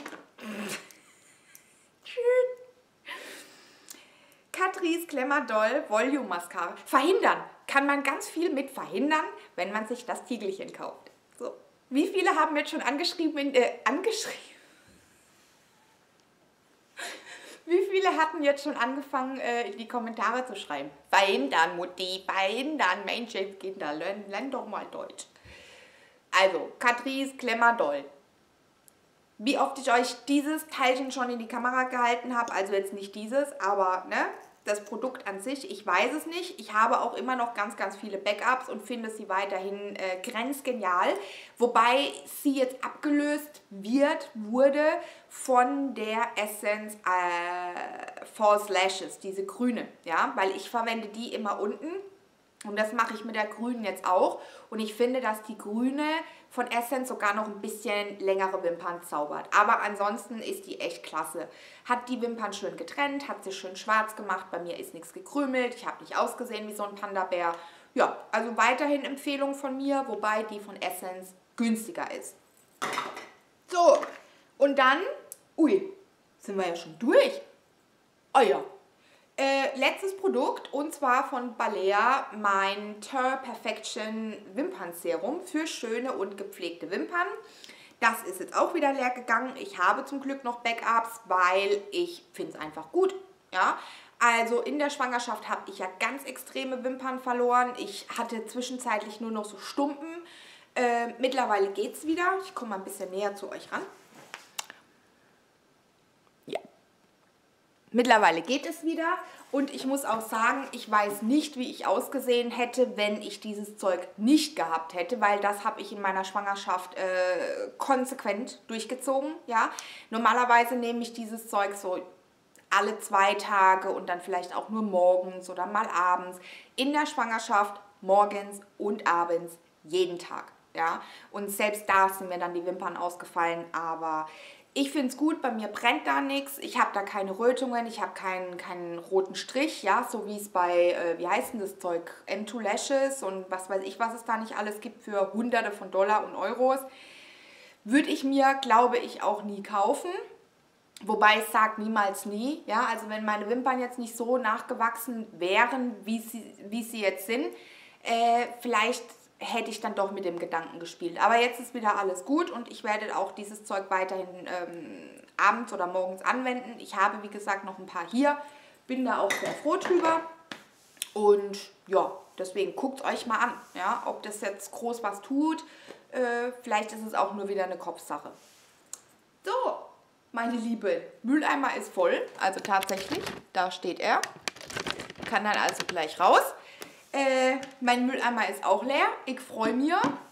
Catrice Glamour Doll Volume Mascara. Verhindern. Kann man ganz viel mit verhindern, wenn man sich das Tiegelchen kauft. So. Wie viele haben jetzt schon angeschrieben, in, äh, angeschrieben? Wie viele viele hatten jetzt schon angefangen, äh, in die Kommentare zu schreiben. Wein dann, Mutti, wein dann, Menschenskinder, lern, lern doch mal Deutsch. Also, Catrice Klemmerdoll. Wie oft ich euch dieses Teilchen schon in die Kamera gehalten habe, also jetzt nicht dieses, aber ne, das Produkt an sich, ich weiß es nicht. Ich habe auch immer noch ganz, ganz viele Backups und finde sie weiterhin äh, grenzgenial. Wobei sie jetzt abgelöst wird, wurde von der Essence äh, False Lashes, diese grüne, ja, weil ich verwende die immer unten. Und das mache ich mit der grünen jetzt auch. Und ich finde, dass die grüne von Essence sogar noch ein bisschen längere Wimpern zaubert. Aber ansonsten ist die echt klasse. Hat die Wimpern schön getrennt, hat sie schön schwarz gemacht. Bei mir ist nichts gekrümelt. Ich habe nicht ausgesehen wie so ein Panda-Bär. Ja, also weiterhin Empfehlung von mir, wobei die von Essence günstiger ist. So, und dann, ui, sind wir ja schon durch. Oh ja. Äh, letztes Produkt und zwar von Balea, mein Ter Perfection Wimpernserum für schöne und gepflegte Wimpern. Das ist jetzt auch wieder leer gegangen. Ich habe zum Glück noch Backups, weil ich finde es einfach gut. Ja? Also in der Schwangerschaft habe ich ja ganz extreme Wimpern verloren. Ich hatte zwischenzeitlich nur noch so Stumpen. Äh, mittlerweile geht es wieder. Ich komme mal ein bisschen näher zu euch ran. Mittlerweile geht es wieder und ich muss auch sagen, ich weiß nicht, wie ich ausgesehen hätte, wenn ich dieses Zeug nicht gehabt hätte, weil das habe ich in meiner Schwangerschaft äh, konsequent durchgezogen. Ja? Normalerweise nehme ich dieses Zeug so alle zwei Tage und dann vielleicht auch nur morgens oder mal abends. In der Schwangerschaft morgens und abends jeden Tag. Ja? Und selbst da sind mir dann die Wimpern ausgefallen, aber ich finde es gut, bei mir brennt da nichts, ich habe da keine Rötungen, ich habe keinen, keinen roten Strich, ja, so wie es bei, äh, wie heißt denn das Zeug, M zwei Lashes und was weiß ich, was es da nicht alles gibt für Hunderte von Dollar und Euros, würde ich mir, glaube ich, auch nie kaufen. Wobei ich sage niemals nie, ja, also wenn meine Wimpern jetzt nicht so nachgewachsen wären, wie sie, wie sie jetzt sind, äh, vielleicht hätte ich dann doch mit dem Gedanken gespielt. Aber jetzt ist wieder alles gut und ich werde auch dieses Zeug weiterhin ähm, abends oder morgens anwenden. Ich habe, wie gesagt, noch ein paar hier, bin da auch sehr froh drüber. Und ja, deswegen guckt euch mal an, ja, ob das jetzt groß was tut. Äh, vielleicht ist es auch nur wieder eine Kopfsache. So, meine Liebe, Mülleimer ist voll, also tatsächlich, da steht er. Kann dann also gleich raus. Äh, mein Mülleimer ist auch leer. Ich freue mich.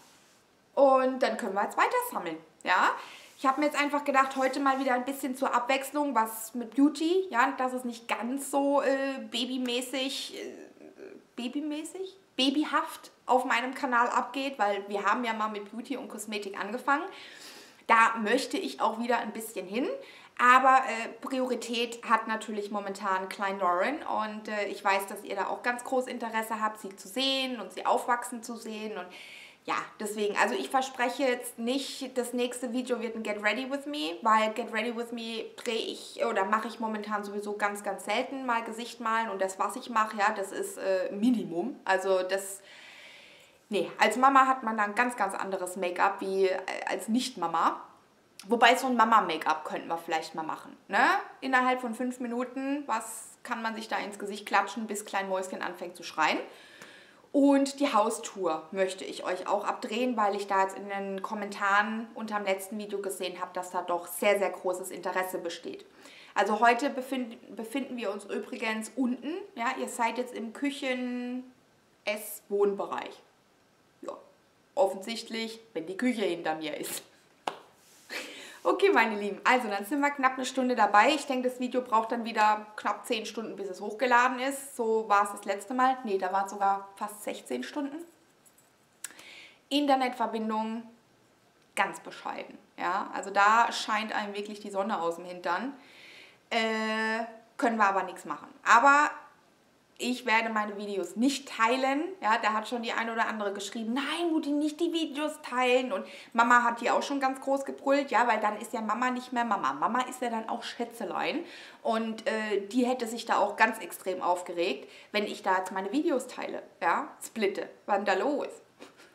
Und dann können wir jetzt weiter sammeln. Ja? Ich habe mir jetzt einfach gedacht, heute mal wieder ein bisschen zur Abwechslung, was mit Beauty. Ja, dass es nicht ganz so äh, babymäßig, äh, babymäßig, babyhaft auf meinem Kanal abgeht, weil wir haben ja mal mit Beauty und Kosmetik angefangen. Da möchte ich auch wieder ein bisschen hin. Aber äh, Priorität hat natürlich momentan Klein Lauren und äh, ich weiß, dass ihr da auch ganz groß Interesse habt, sie zu sehen und sie aufwachsen zu sehen und ja, deswegen, also ich verspreche jetzt nicht, das nächste Video wird ein Get Ready With Me, weil Get Ready With Me drehe ich oder mache ich momentan sowieso ganz, ganz selten mal Gesicht malen und das, was ich mache, ja, das ist äh, Minimum, also das, nee, als Mama hat man dann ganz, ganz anderes Make-up wie äh, als Nicht-Mama. Wobei so ein Mama-Make-up könnten wir vielleicht mal machen. Ne? Innerhalb von fünf Minuten, was kann man sich da ins Gesicht klatschen, bis Klein Mäuschen anfängt zu schreien. Und die Haustour möchte ich euch auch abdrehen, weil ich da jetzt in den Kommentaren unter dem letzten Video gesehen habe, dass da doch sehr, sehr großes Interesse besteht. Also heute befind, befinden wir uns übrigens unten. Ja, ihr seid jetzt im Küchen-Ess-Wohnbereich. Ja, offensichtlich, wenn die Küche hinter mir ist. Okay, meine Lieben, also dann sind wir knapp eine Stunde dabei. Ich denke, das Video braucht dann wieder knapp zehn Stunden, bis es hochgeladen ist. So war es das letzte Mal. Ne, da waren es sogar fast sechzehn Stunden. Internetverbindung ganz bescheiden. Ja, also da scheint einem wirklich die Sonne aus dem Hintern. Äh, können wir aber nichts machen. Aber ich werde meine Videos nicht teilen. Ja, da hat schon die eine oder andere geschrieben, nein, Mutti, nicht die Videos teilen. Und Mama hat die auch schon ganz groß gebrüllt, ja, weil dann ist ja Mama nicht mehr Mama. Mama ist ja dann auch Schätzelein. Und äh, die hätte sich da auch ganz extrem aufgeregt, wenn ich da jetzt meine Videos teile. Ja, splitte. Was denn da los?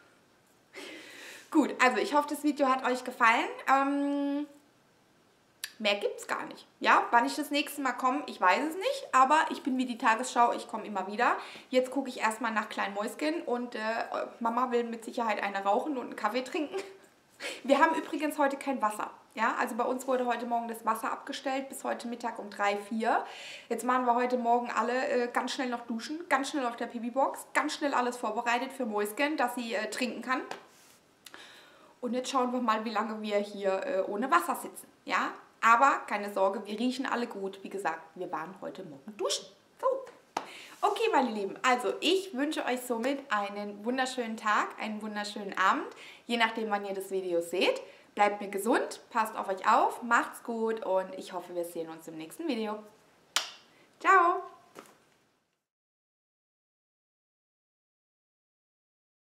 Gut, also ich hoffe, das Video hat euch gefallen. Ähm... Mehr gibt's gar nicht. Ja, wann ich das nächste Mal komme, ich weiß es nicht, aber ich bin wie die Tagesschau, ich komme immer wieder. Jetzt gucke ich erstmal nach Klein Mäuschen und äh, Mama will mit Sicherheit eine rauchen und einen Kaffee trinken. Wir haben übrigens heute kein Wasser. Ja, also bei uns wurde heute Morgen das Wasser abgestellt bis heute Mittag um drei, vier. Jetzt machen wir heute Morgen alle äh, ganz schnell noch duschen, ganz schnell auf der Pipi-Box, ganz schnell alles vorbereitet für Mäuschen, dass sie äh, trinken kann. Und jetzt schauen wir mal, wie lange wir hier äh, ohne Wasser sitzen. Ja, aber keine Sorge, wir riechen alle gut. Wie gesagt, wir waren heute Morgen duschen. So. Okay, meine Lieben, also ich wünsche euch somit einen wunderschönen Tag, einen wunderschönen Abend, je nachdem, wann ihr das Video seht. Bleibt mir gesund, passt auf euch auf, macht's gut und ich hoffe, wir sehen uns im nächsten Video.